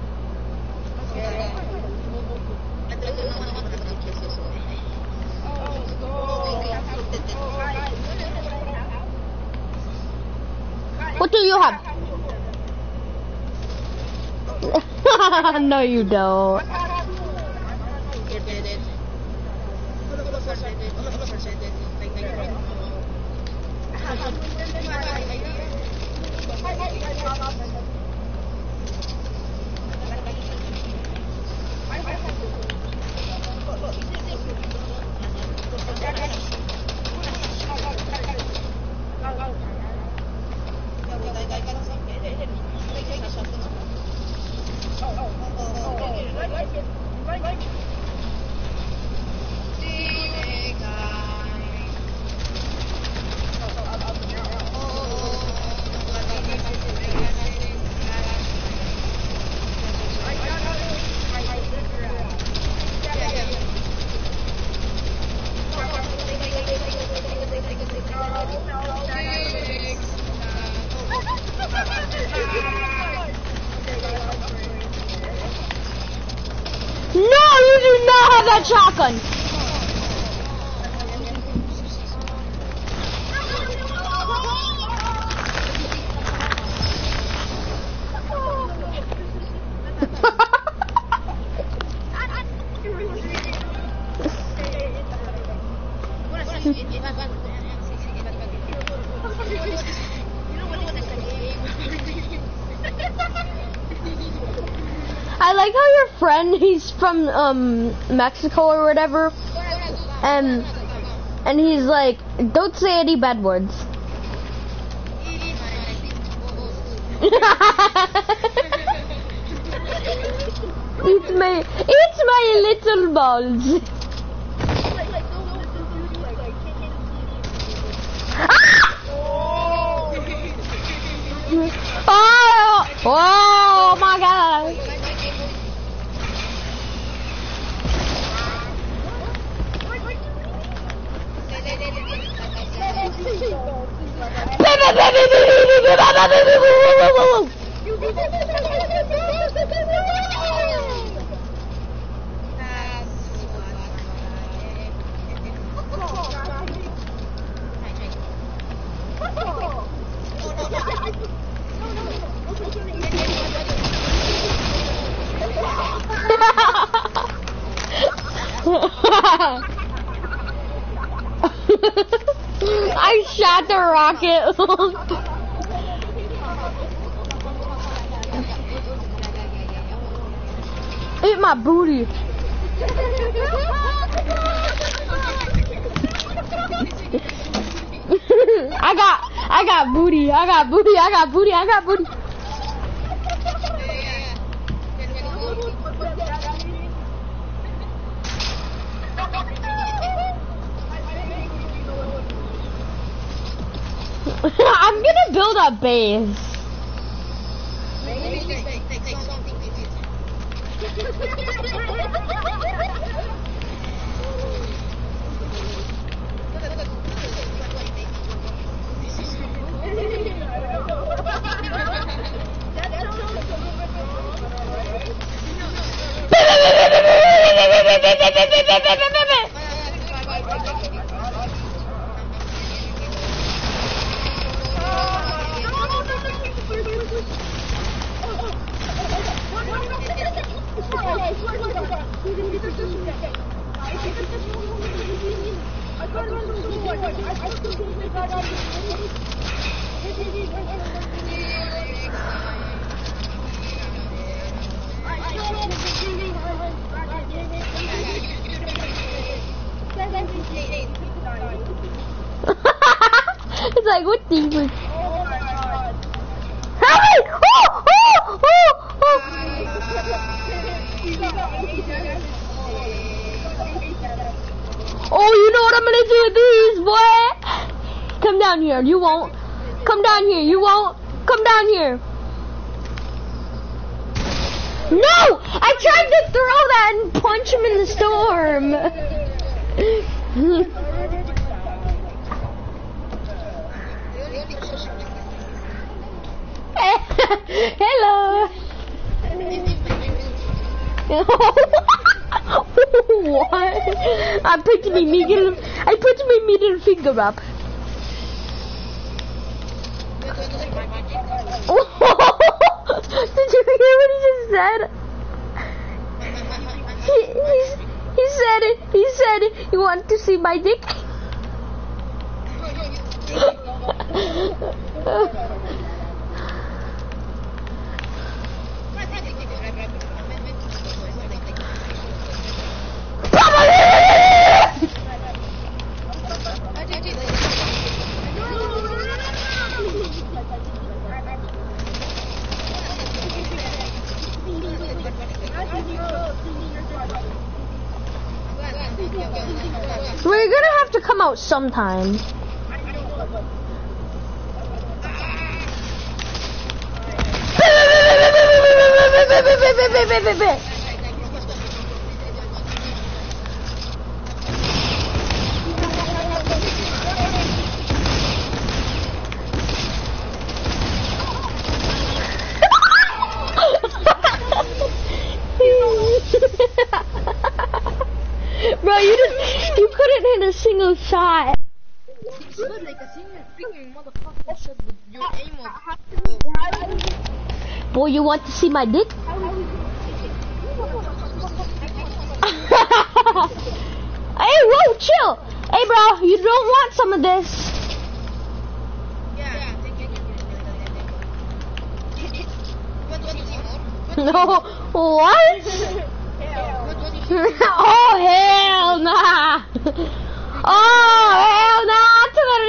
What do you have? No, you don't. No, you do not have that shotgun. I like how your friend, he's from Mexico or whatever, and he's like, don't say any bad words. It's my little balls. Ah! Oh my god. I shot the rocket. Eat my booty. I got booty. I got booty. I got booty. I got booty. I'm gonna build a base. like, what the? Oh my god. Help me! Oh, you know what I'm gonna do with these, boy? Come down here. You won't. Come down here. You won't. Come down here. No! I tried to throw that and punch him in the storm. Hello. What? I put my middle finger up. Did you hear what he just said? He said it. He said it. You want to see my dick? We're gonna have to come out sometime. Bro, you couldn't hit a single shot. Boy, you want to see my dick? Hey, whoa, chill. Hey, bro, you don't want some of this. No, what? Oh, hell nah. Oh, hell nah.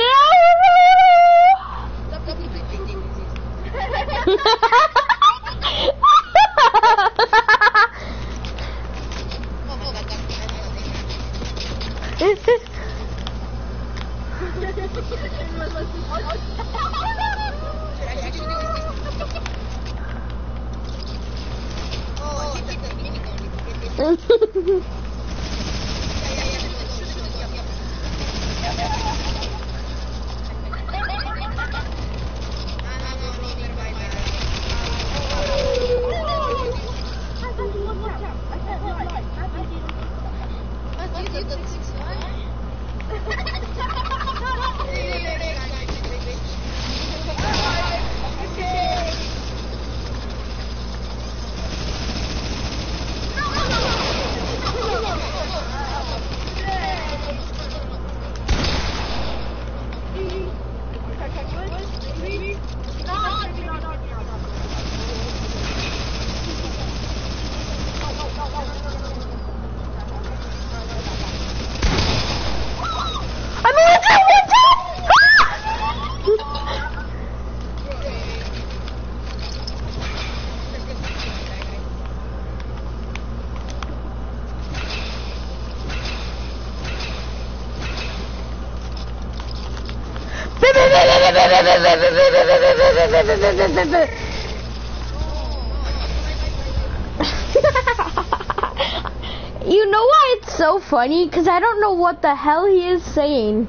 You know why it's so funny? Because I don't know what the hell he is saying.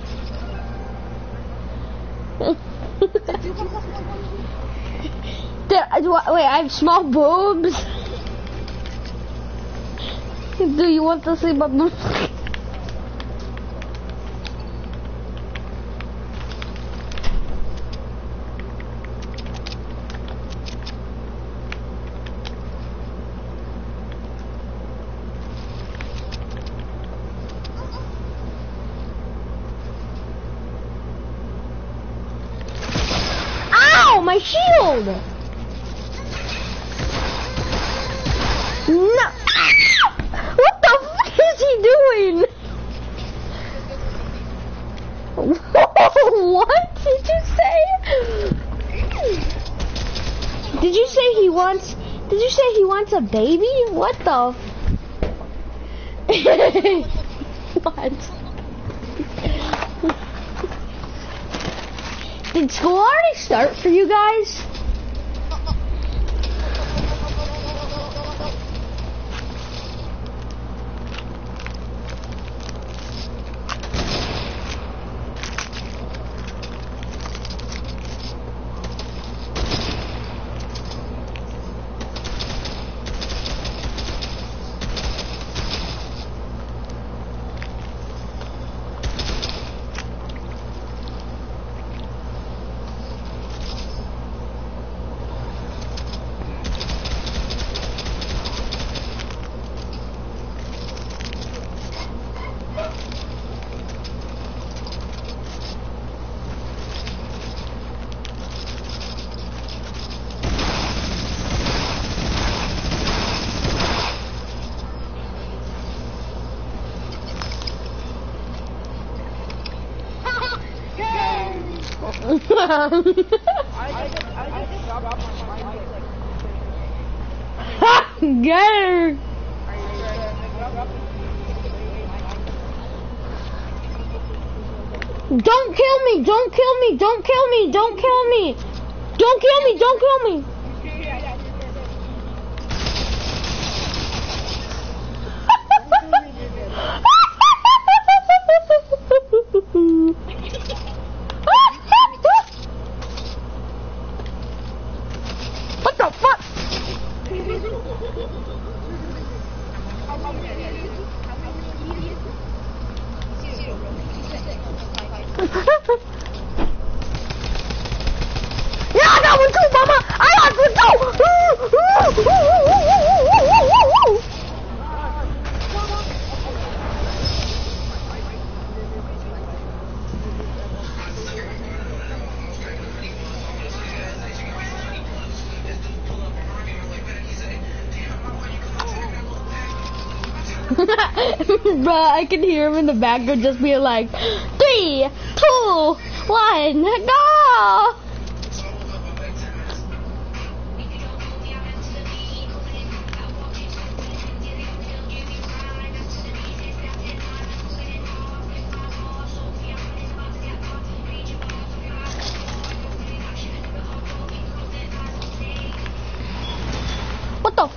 Wait, I have small boobs? Do you want to see my boobs? My shield! No! What the fuck is he doing? What did you say? Did you say he wants? Did you say he wants a baby? What the? What? Did school already start for you guys? I just dropped my mic. Get her! Don't kill me! Don't kill me! Don't kill me! Don't kill me! Don't kill me! Don't kill me! What the fuck? Yeah, I got one too, mama! I got one too! Bruh, I can hear him in the background just being like, 3, 2, 1, go! What the?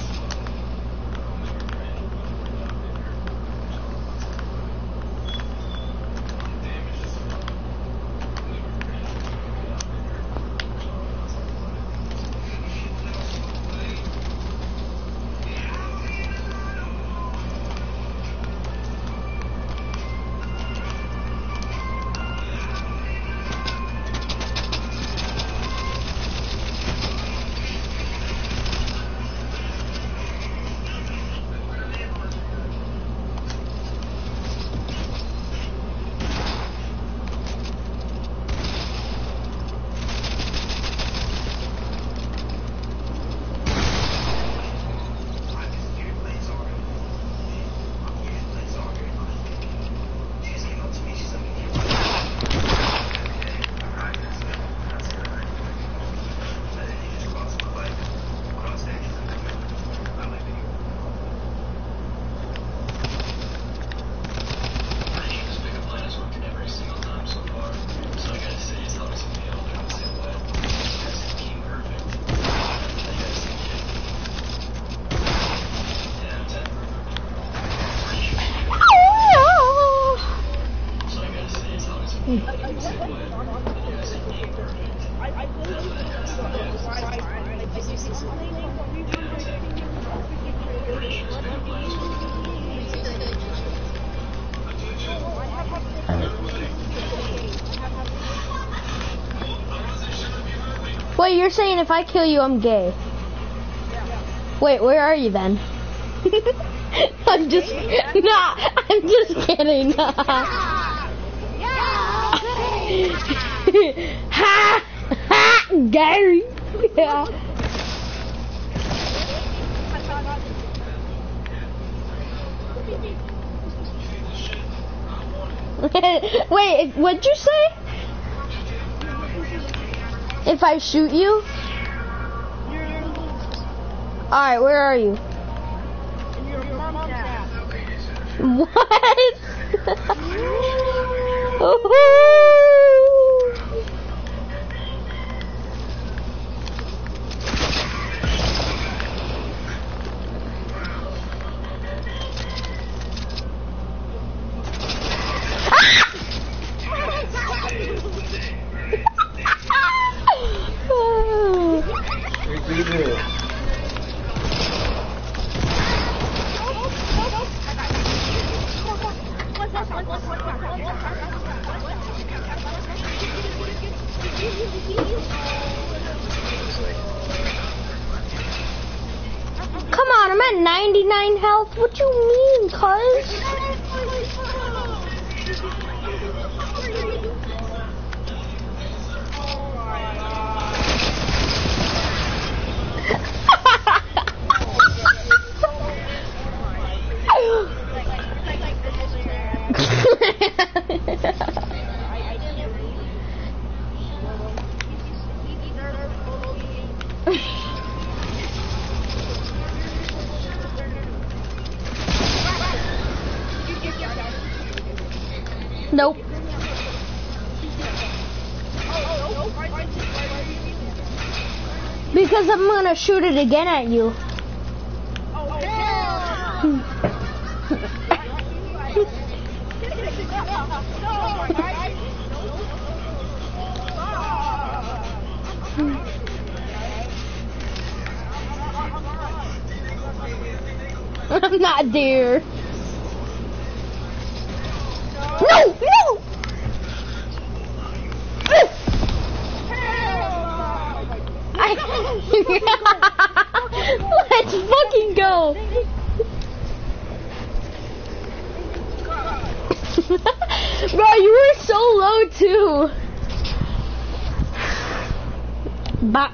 Wait, you're saying if I kill you, I'm gay? Wait, where are you then? I'm just kidding. Ha! Ha! Gary! Yeah. Wait, what'd you say? If I shoot you? Alright, where are you? What? Come on, I'm at 99 health. What you mean, cuz? Nope. Because I'm gonna shoot it again at you. I'm not there. No! No! Let's fucking go! Bro, you were so low too. Bye.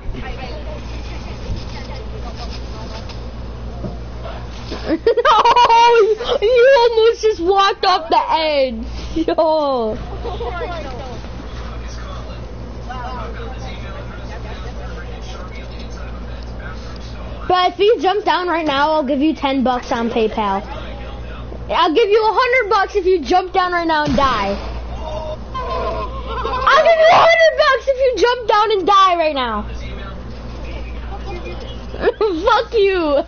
No! You almost just walked off the edge. Yo. But if you jump down right now, I'll give you $10 on PayPal. I'll give you $100 if you jump down right now and die. I'll give you $100 if you jump down and die right now. Fuck you.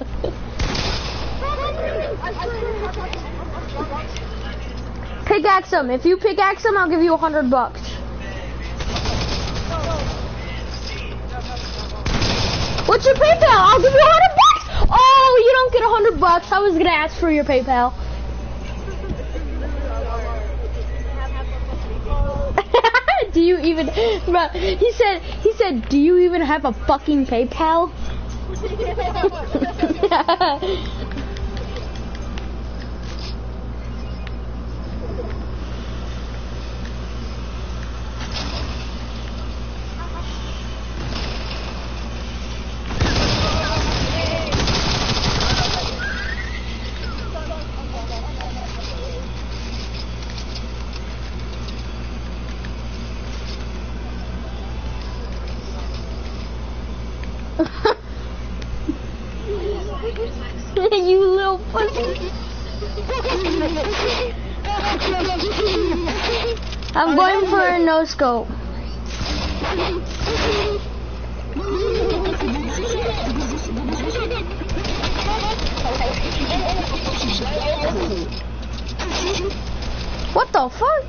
Pickaxe him. If you pickaxe him, I'll give you $100. What's your PayPal? I'll give you $100. Oh, you don't get $100. I was gonna ask for your PayPal. Do you even? Bro, he said, do you even have a fucking PayPal? You little pussy. I'm going for a no scope. What the fuck?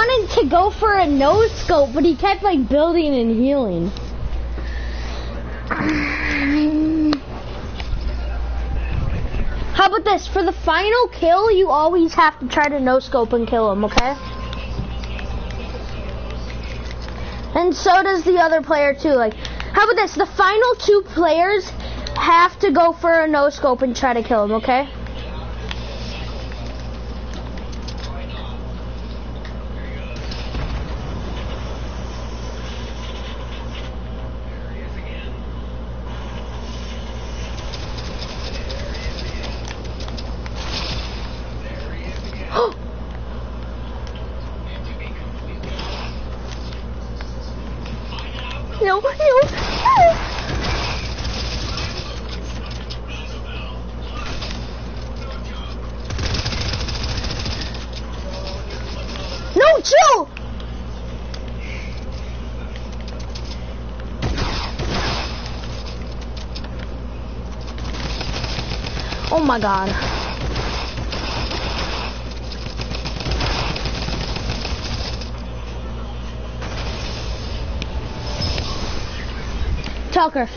wanted to go for a no scope, but he kept like building and healing. How about this? For the final kill, you always have to try to no scope and kill him, okay? And so does the other player too. Like, how about this? The final 2 players have to go for a no scope and try to kill him, okay? No, no, no! No, chill! Oh my god. Tucker.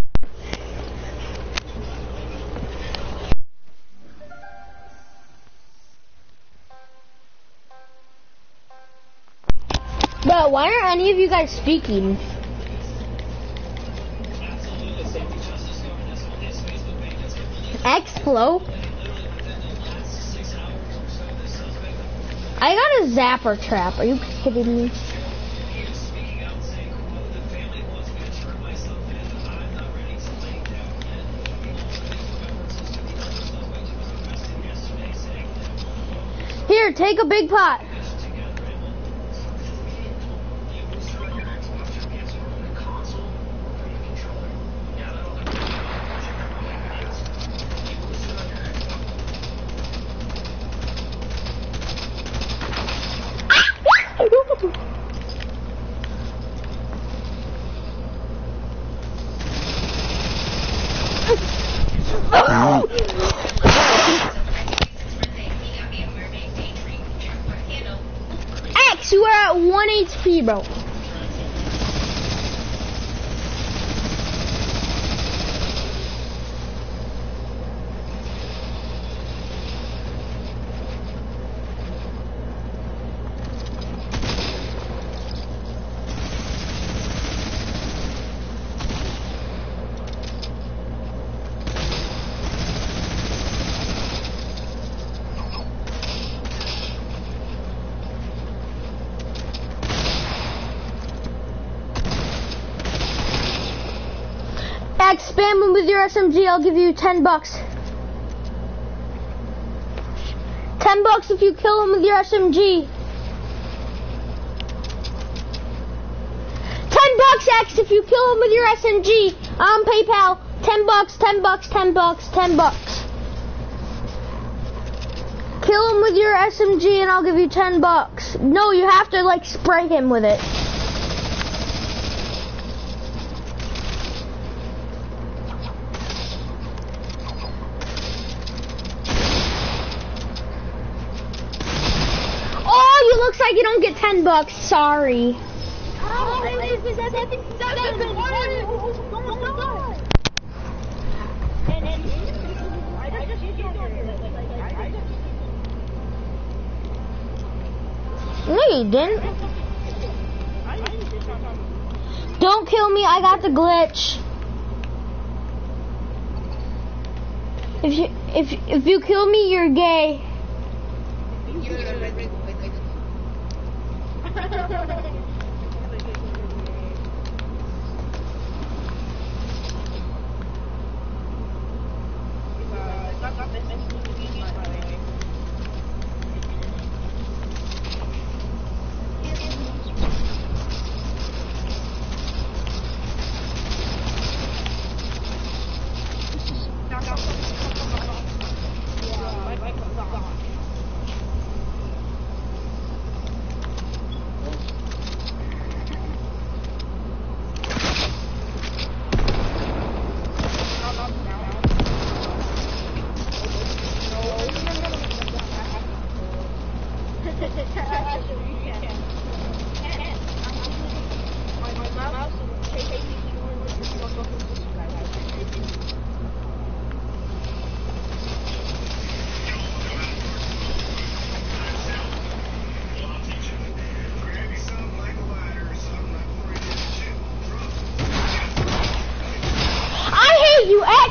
Bro, why aren't any of you guys speaking? X-Flow? I got a zapper trap. Are you kidding me? Here, take a big pot. X, you are at 1 HP, bro. X, spam him with your SMG. I'll give you $10. $10 if you kill him with your SMG. $10, X, if you kill him with your SMG on PayPal. $10, $10, $10, $10. Kill him with your SMG and I'll give you $10. No, you have to like spray him with it. Looks like you don't get $10. Sorry. No, you didn't. Don't kill me. I got the glitch. If you kill me, you're gay.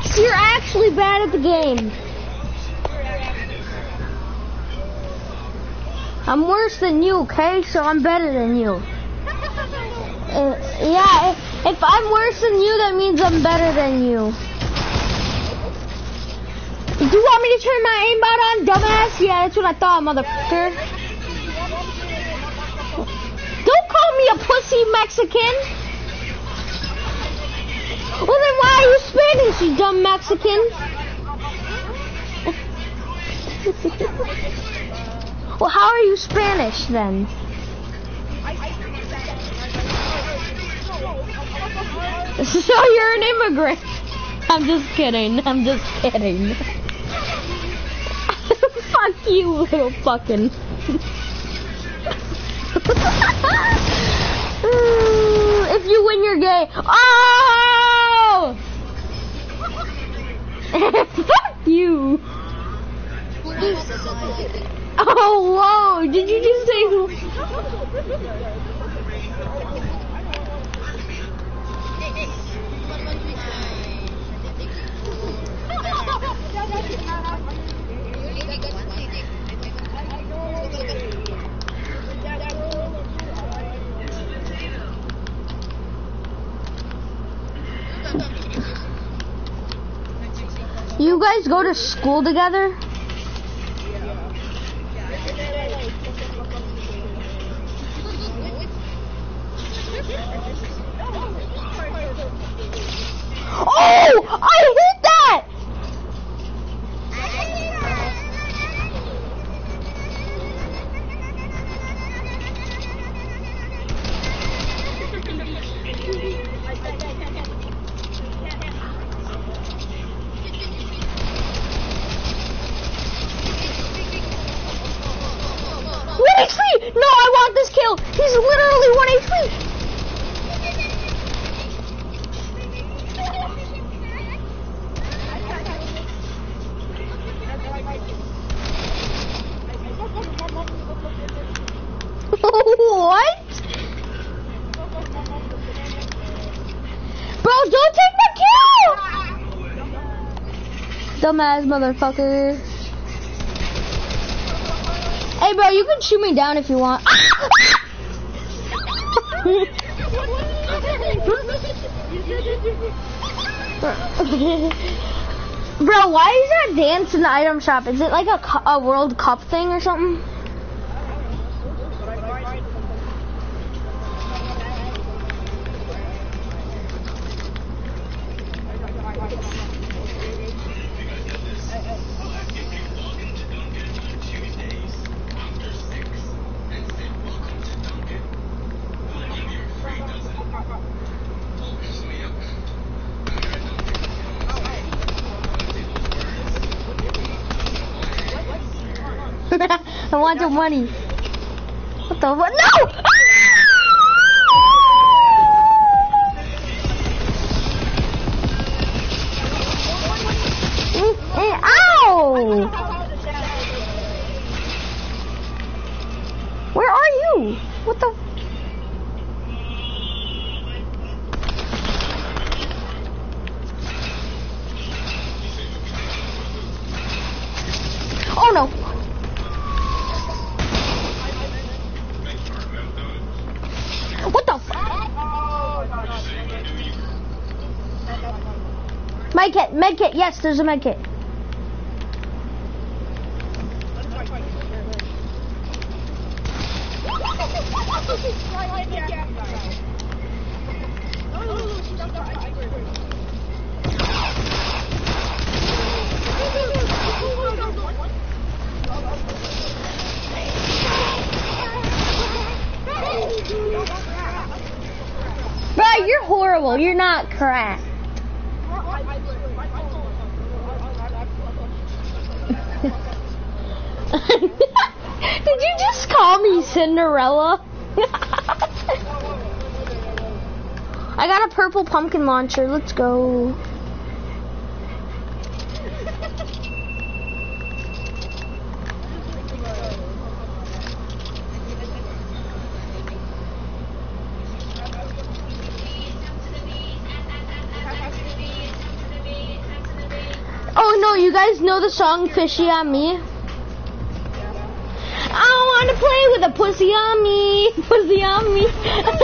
Max, you're actually bad at the game. I'm worse than you, okay? So I'm better than you. Yeah, if I'm worse than you, that means I'm better than you. Do you want me to turn my aimbot on, dumbass? Yeah, that's what I thought, motherfucker. Don't call me a pussy Mexican. Well, then why are you Spanish, you dumb Mexican? Well, how are you Spanish, then? So you're an immigrant. I'm just kidding. I'm just kidding. Fuck you, little fucking. If you win, you're gay. Oh! Fuck you. Oh, whoa. Did you just say who? You guys go to school together? Oh! I hit that! No, I want this kill. He's literally 1 HP. What? Bro, don't take my kill! Dumbass motherfucker. Hey, bro, you can shoot me down if you want. Bro, why is that dance in the item shop? Is it like a World Cup thing or something? I want your money. What the fuck? No! Ow! Where are you? What the? Oh no! What the fuck? Medkit, medkit, yes, there's a medkit. Bro, you're horrible. You're not correct. Did you just call me Cinderella? I got a purple pumpkin launcher. Let's go. no, you guys know the song Fishy on Me? I want to play with a pussy on me, pussy on me.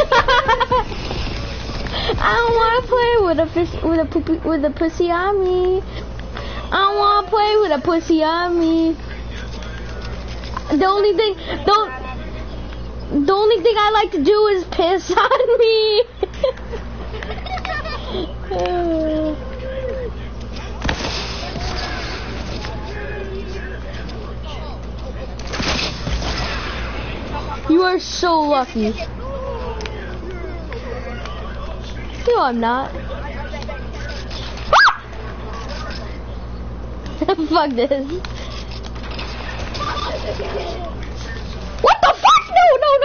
I want to play with a fish, with a pussy on me. I want to play with a pussy on me. The only thing I like to do is piss on me. You are so lucky. No, I'm not. Fuck this. What the fuck? No.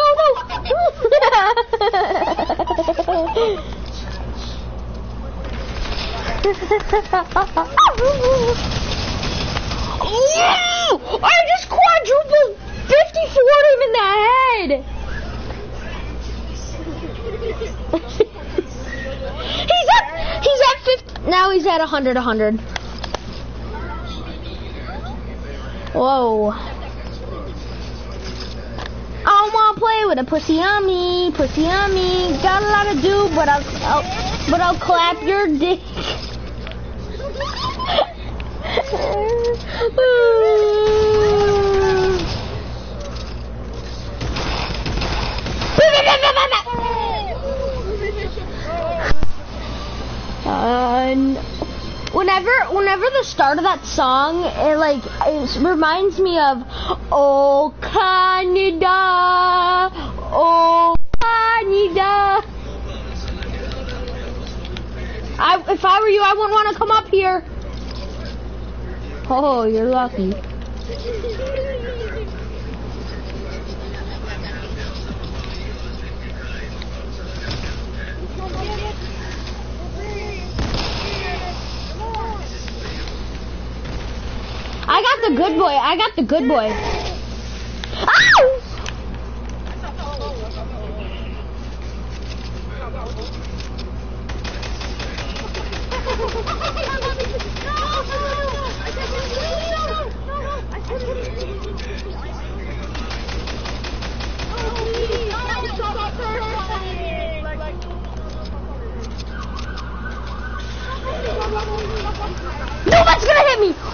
Yeah! I just quadrupled 54 him in the head. He's at 50. Now he's at 100. Whoa. I don't wanna play with a pussy on me, pussy on me. Got a lot to do, but I'll clap your dick. Whenever the start of that song, it reminds me of Oh Canada, oh Canada. If I were you, I wouldn't want to come up here. Oh, you're lucky. I got the good boy. Ow! No, that's gonna hit me!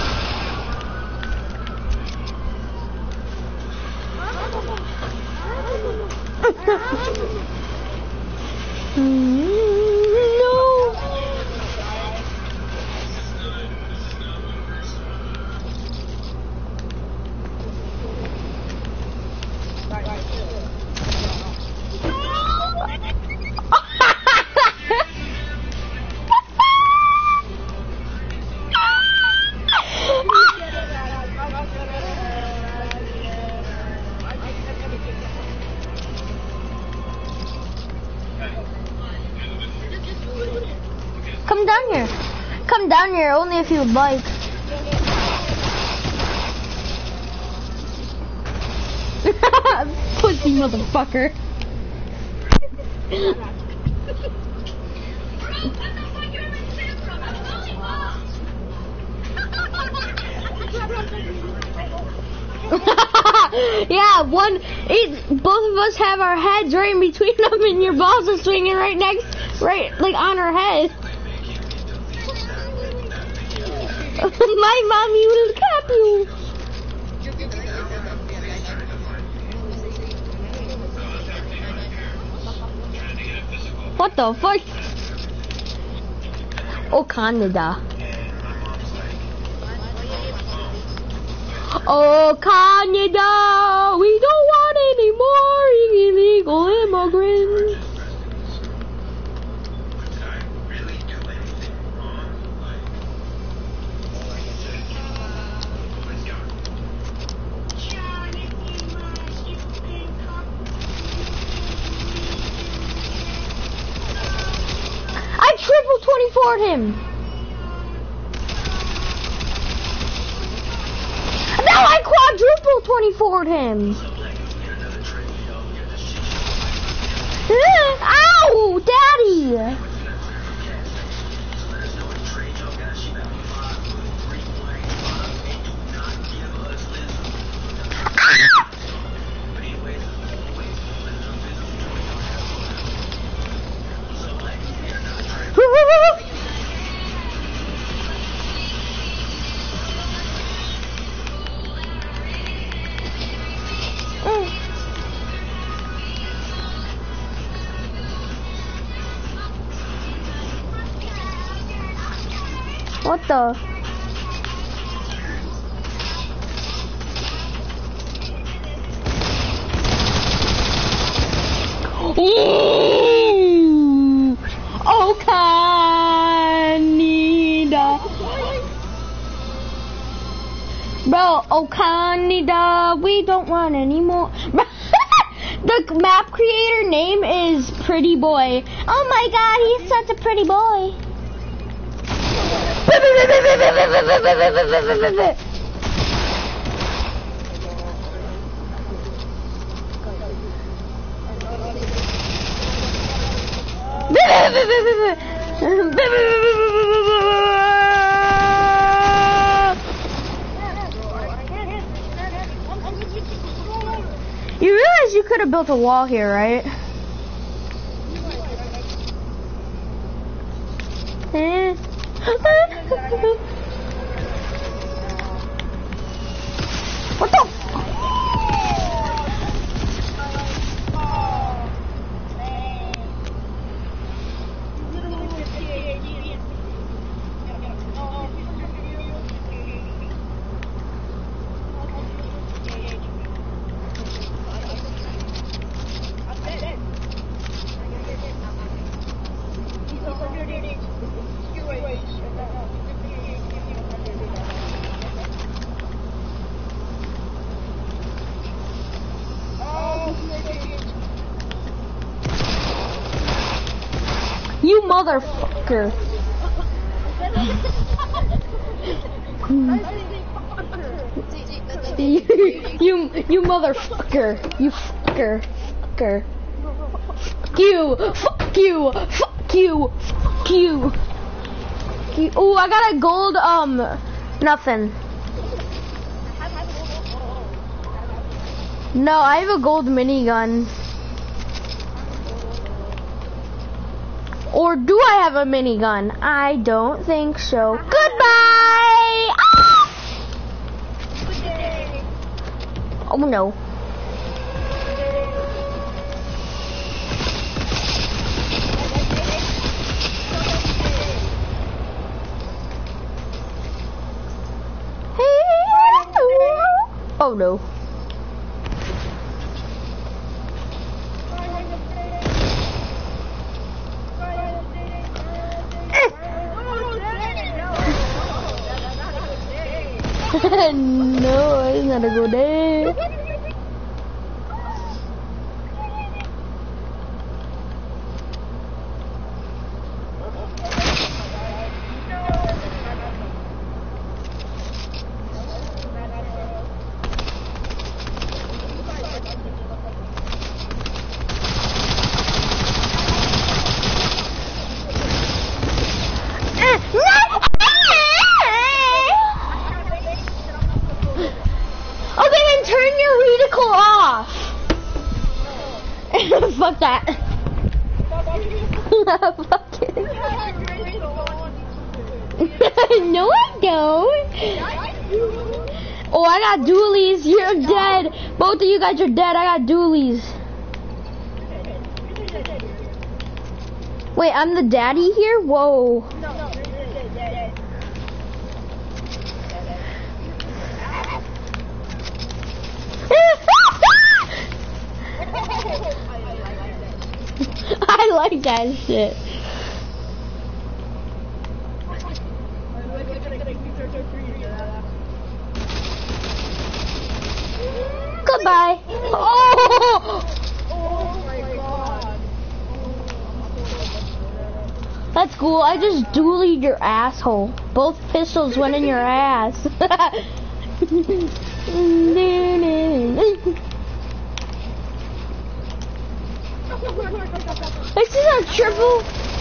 No. Come down here, only if you would like. Pussy motherfucker. Yeah, both of us have our heads right in between them, and your balls are swinging right on our head. My mommy will cap you. What the fuck? Oh, Canada. Oh, Canada, we don't want any more illegal immigrants. I triple 24'd him. Now I quadruple 24'd him. Ow, Daddy. What the? Ooh! Oh, Canada. Bro, oh, Canada, we don't want any more. The map creator name is Pretty Boy. Oh my god, he's such a pretty boy. You realize you could have built a wall here, right? What the? You motherfucker. you motherfucker. You fucker. Fucker. Fuck you. Fuck you. Fuck you. Fuck you. Oh, I got a gold, nothing. No, I have a gold minigun. Or do I have a minigun? I don't think so. Goodbye! Ah! Oh no. Oh no. No, I'm gonna go there. Fuck that. Fuck it. No, I don't. Oh, I got dualies. You're dead. Both of you guys are dead. I got dualies. Wait, I'm the daddy here? Whoa. I like that shit. Goodbye. Oh! Oh my god. That's cool. I just dualied your asshole. Both pistols went in your ass. This is a triple.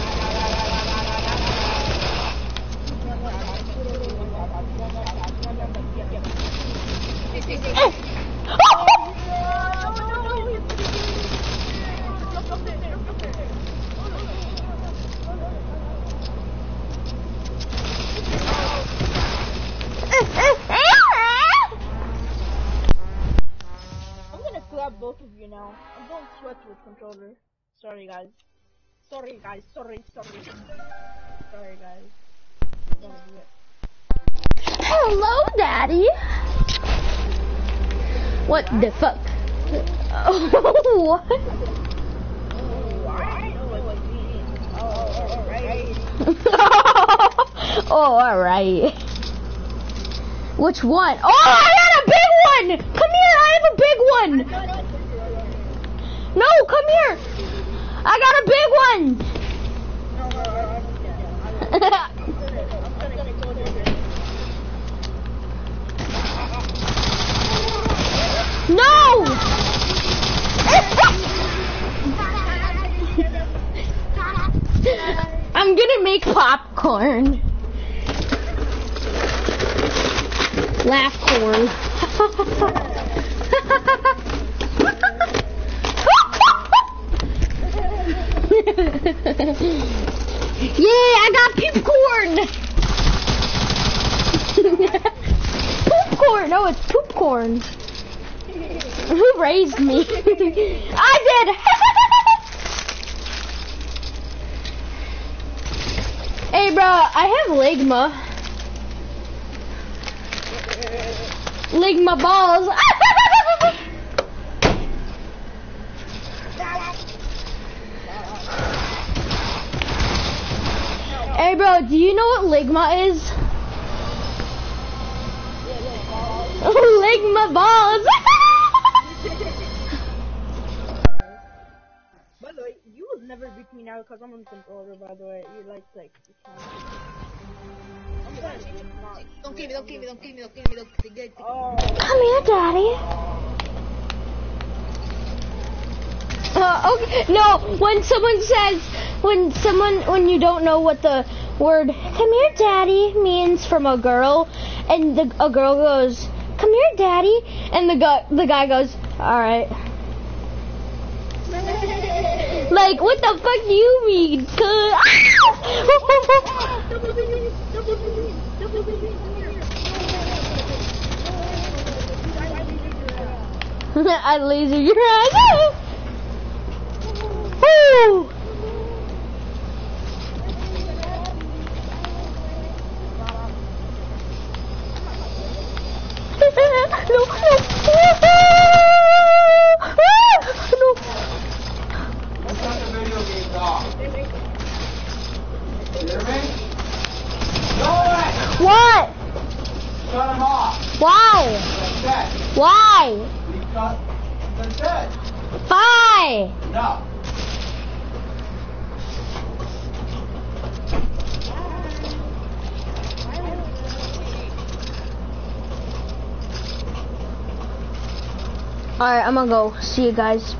I'm gonna clap both of you now. I'm going sweat with controller. Sorry guys. Sorry guys. Sorry guys. Hello, Daddy. What the fuck? What? Oh, alright. Which one? Oh, I got a big one! Come here, I have a big one! No, come here! I got a big one! No! I'm gonna make popcorn. Laugh corn. Yeah, I got popcorn. Poopcorn. No, it's poopcorn. Who raised me? I did. Hey, bro, I have Ligma. Ligma balls. Hey, bro, do you know what Ligma is? Ligma balls. By the way, you will never beat me now because I'm on controller, by the way. You like, Don't kill me. Oh. Come here, Daddy. Okay, no, when someone says, when you don't know what the word "come here, Daddy" means from a girl, and a girl goes, "Come here, Daddy," and the guy goes, "All right." Like, what the fuck do you mean? I laser your ass. Woo! No. What? Shut him off. Why? Dead. Why? Because they're dead. Why? No. Alright, I'm gonna go. See you guys.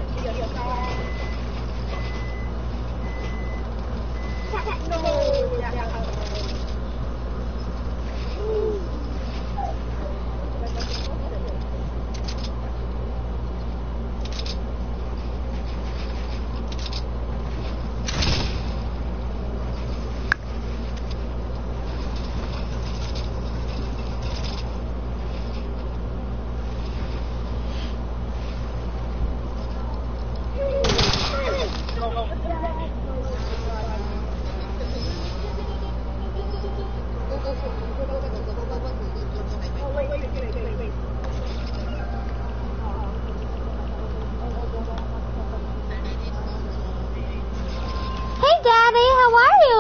Hey, Daddy, how are you?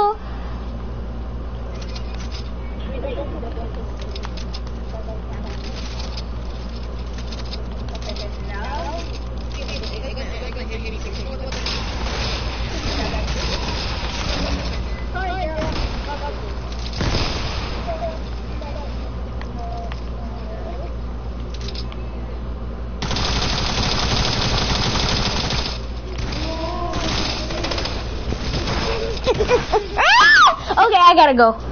Okay, I gotta go.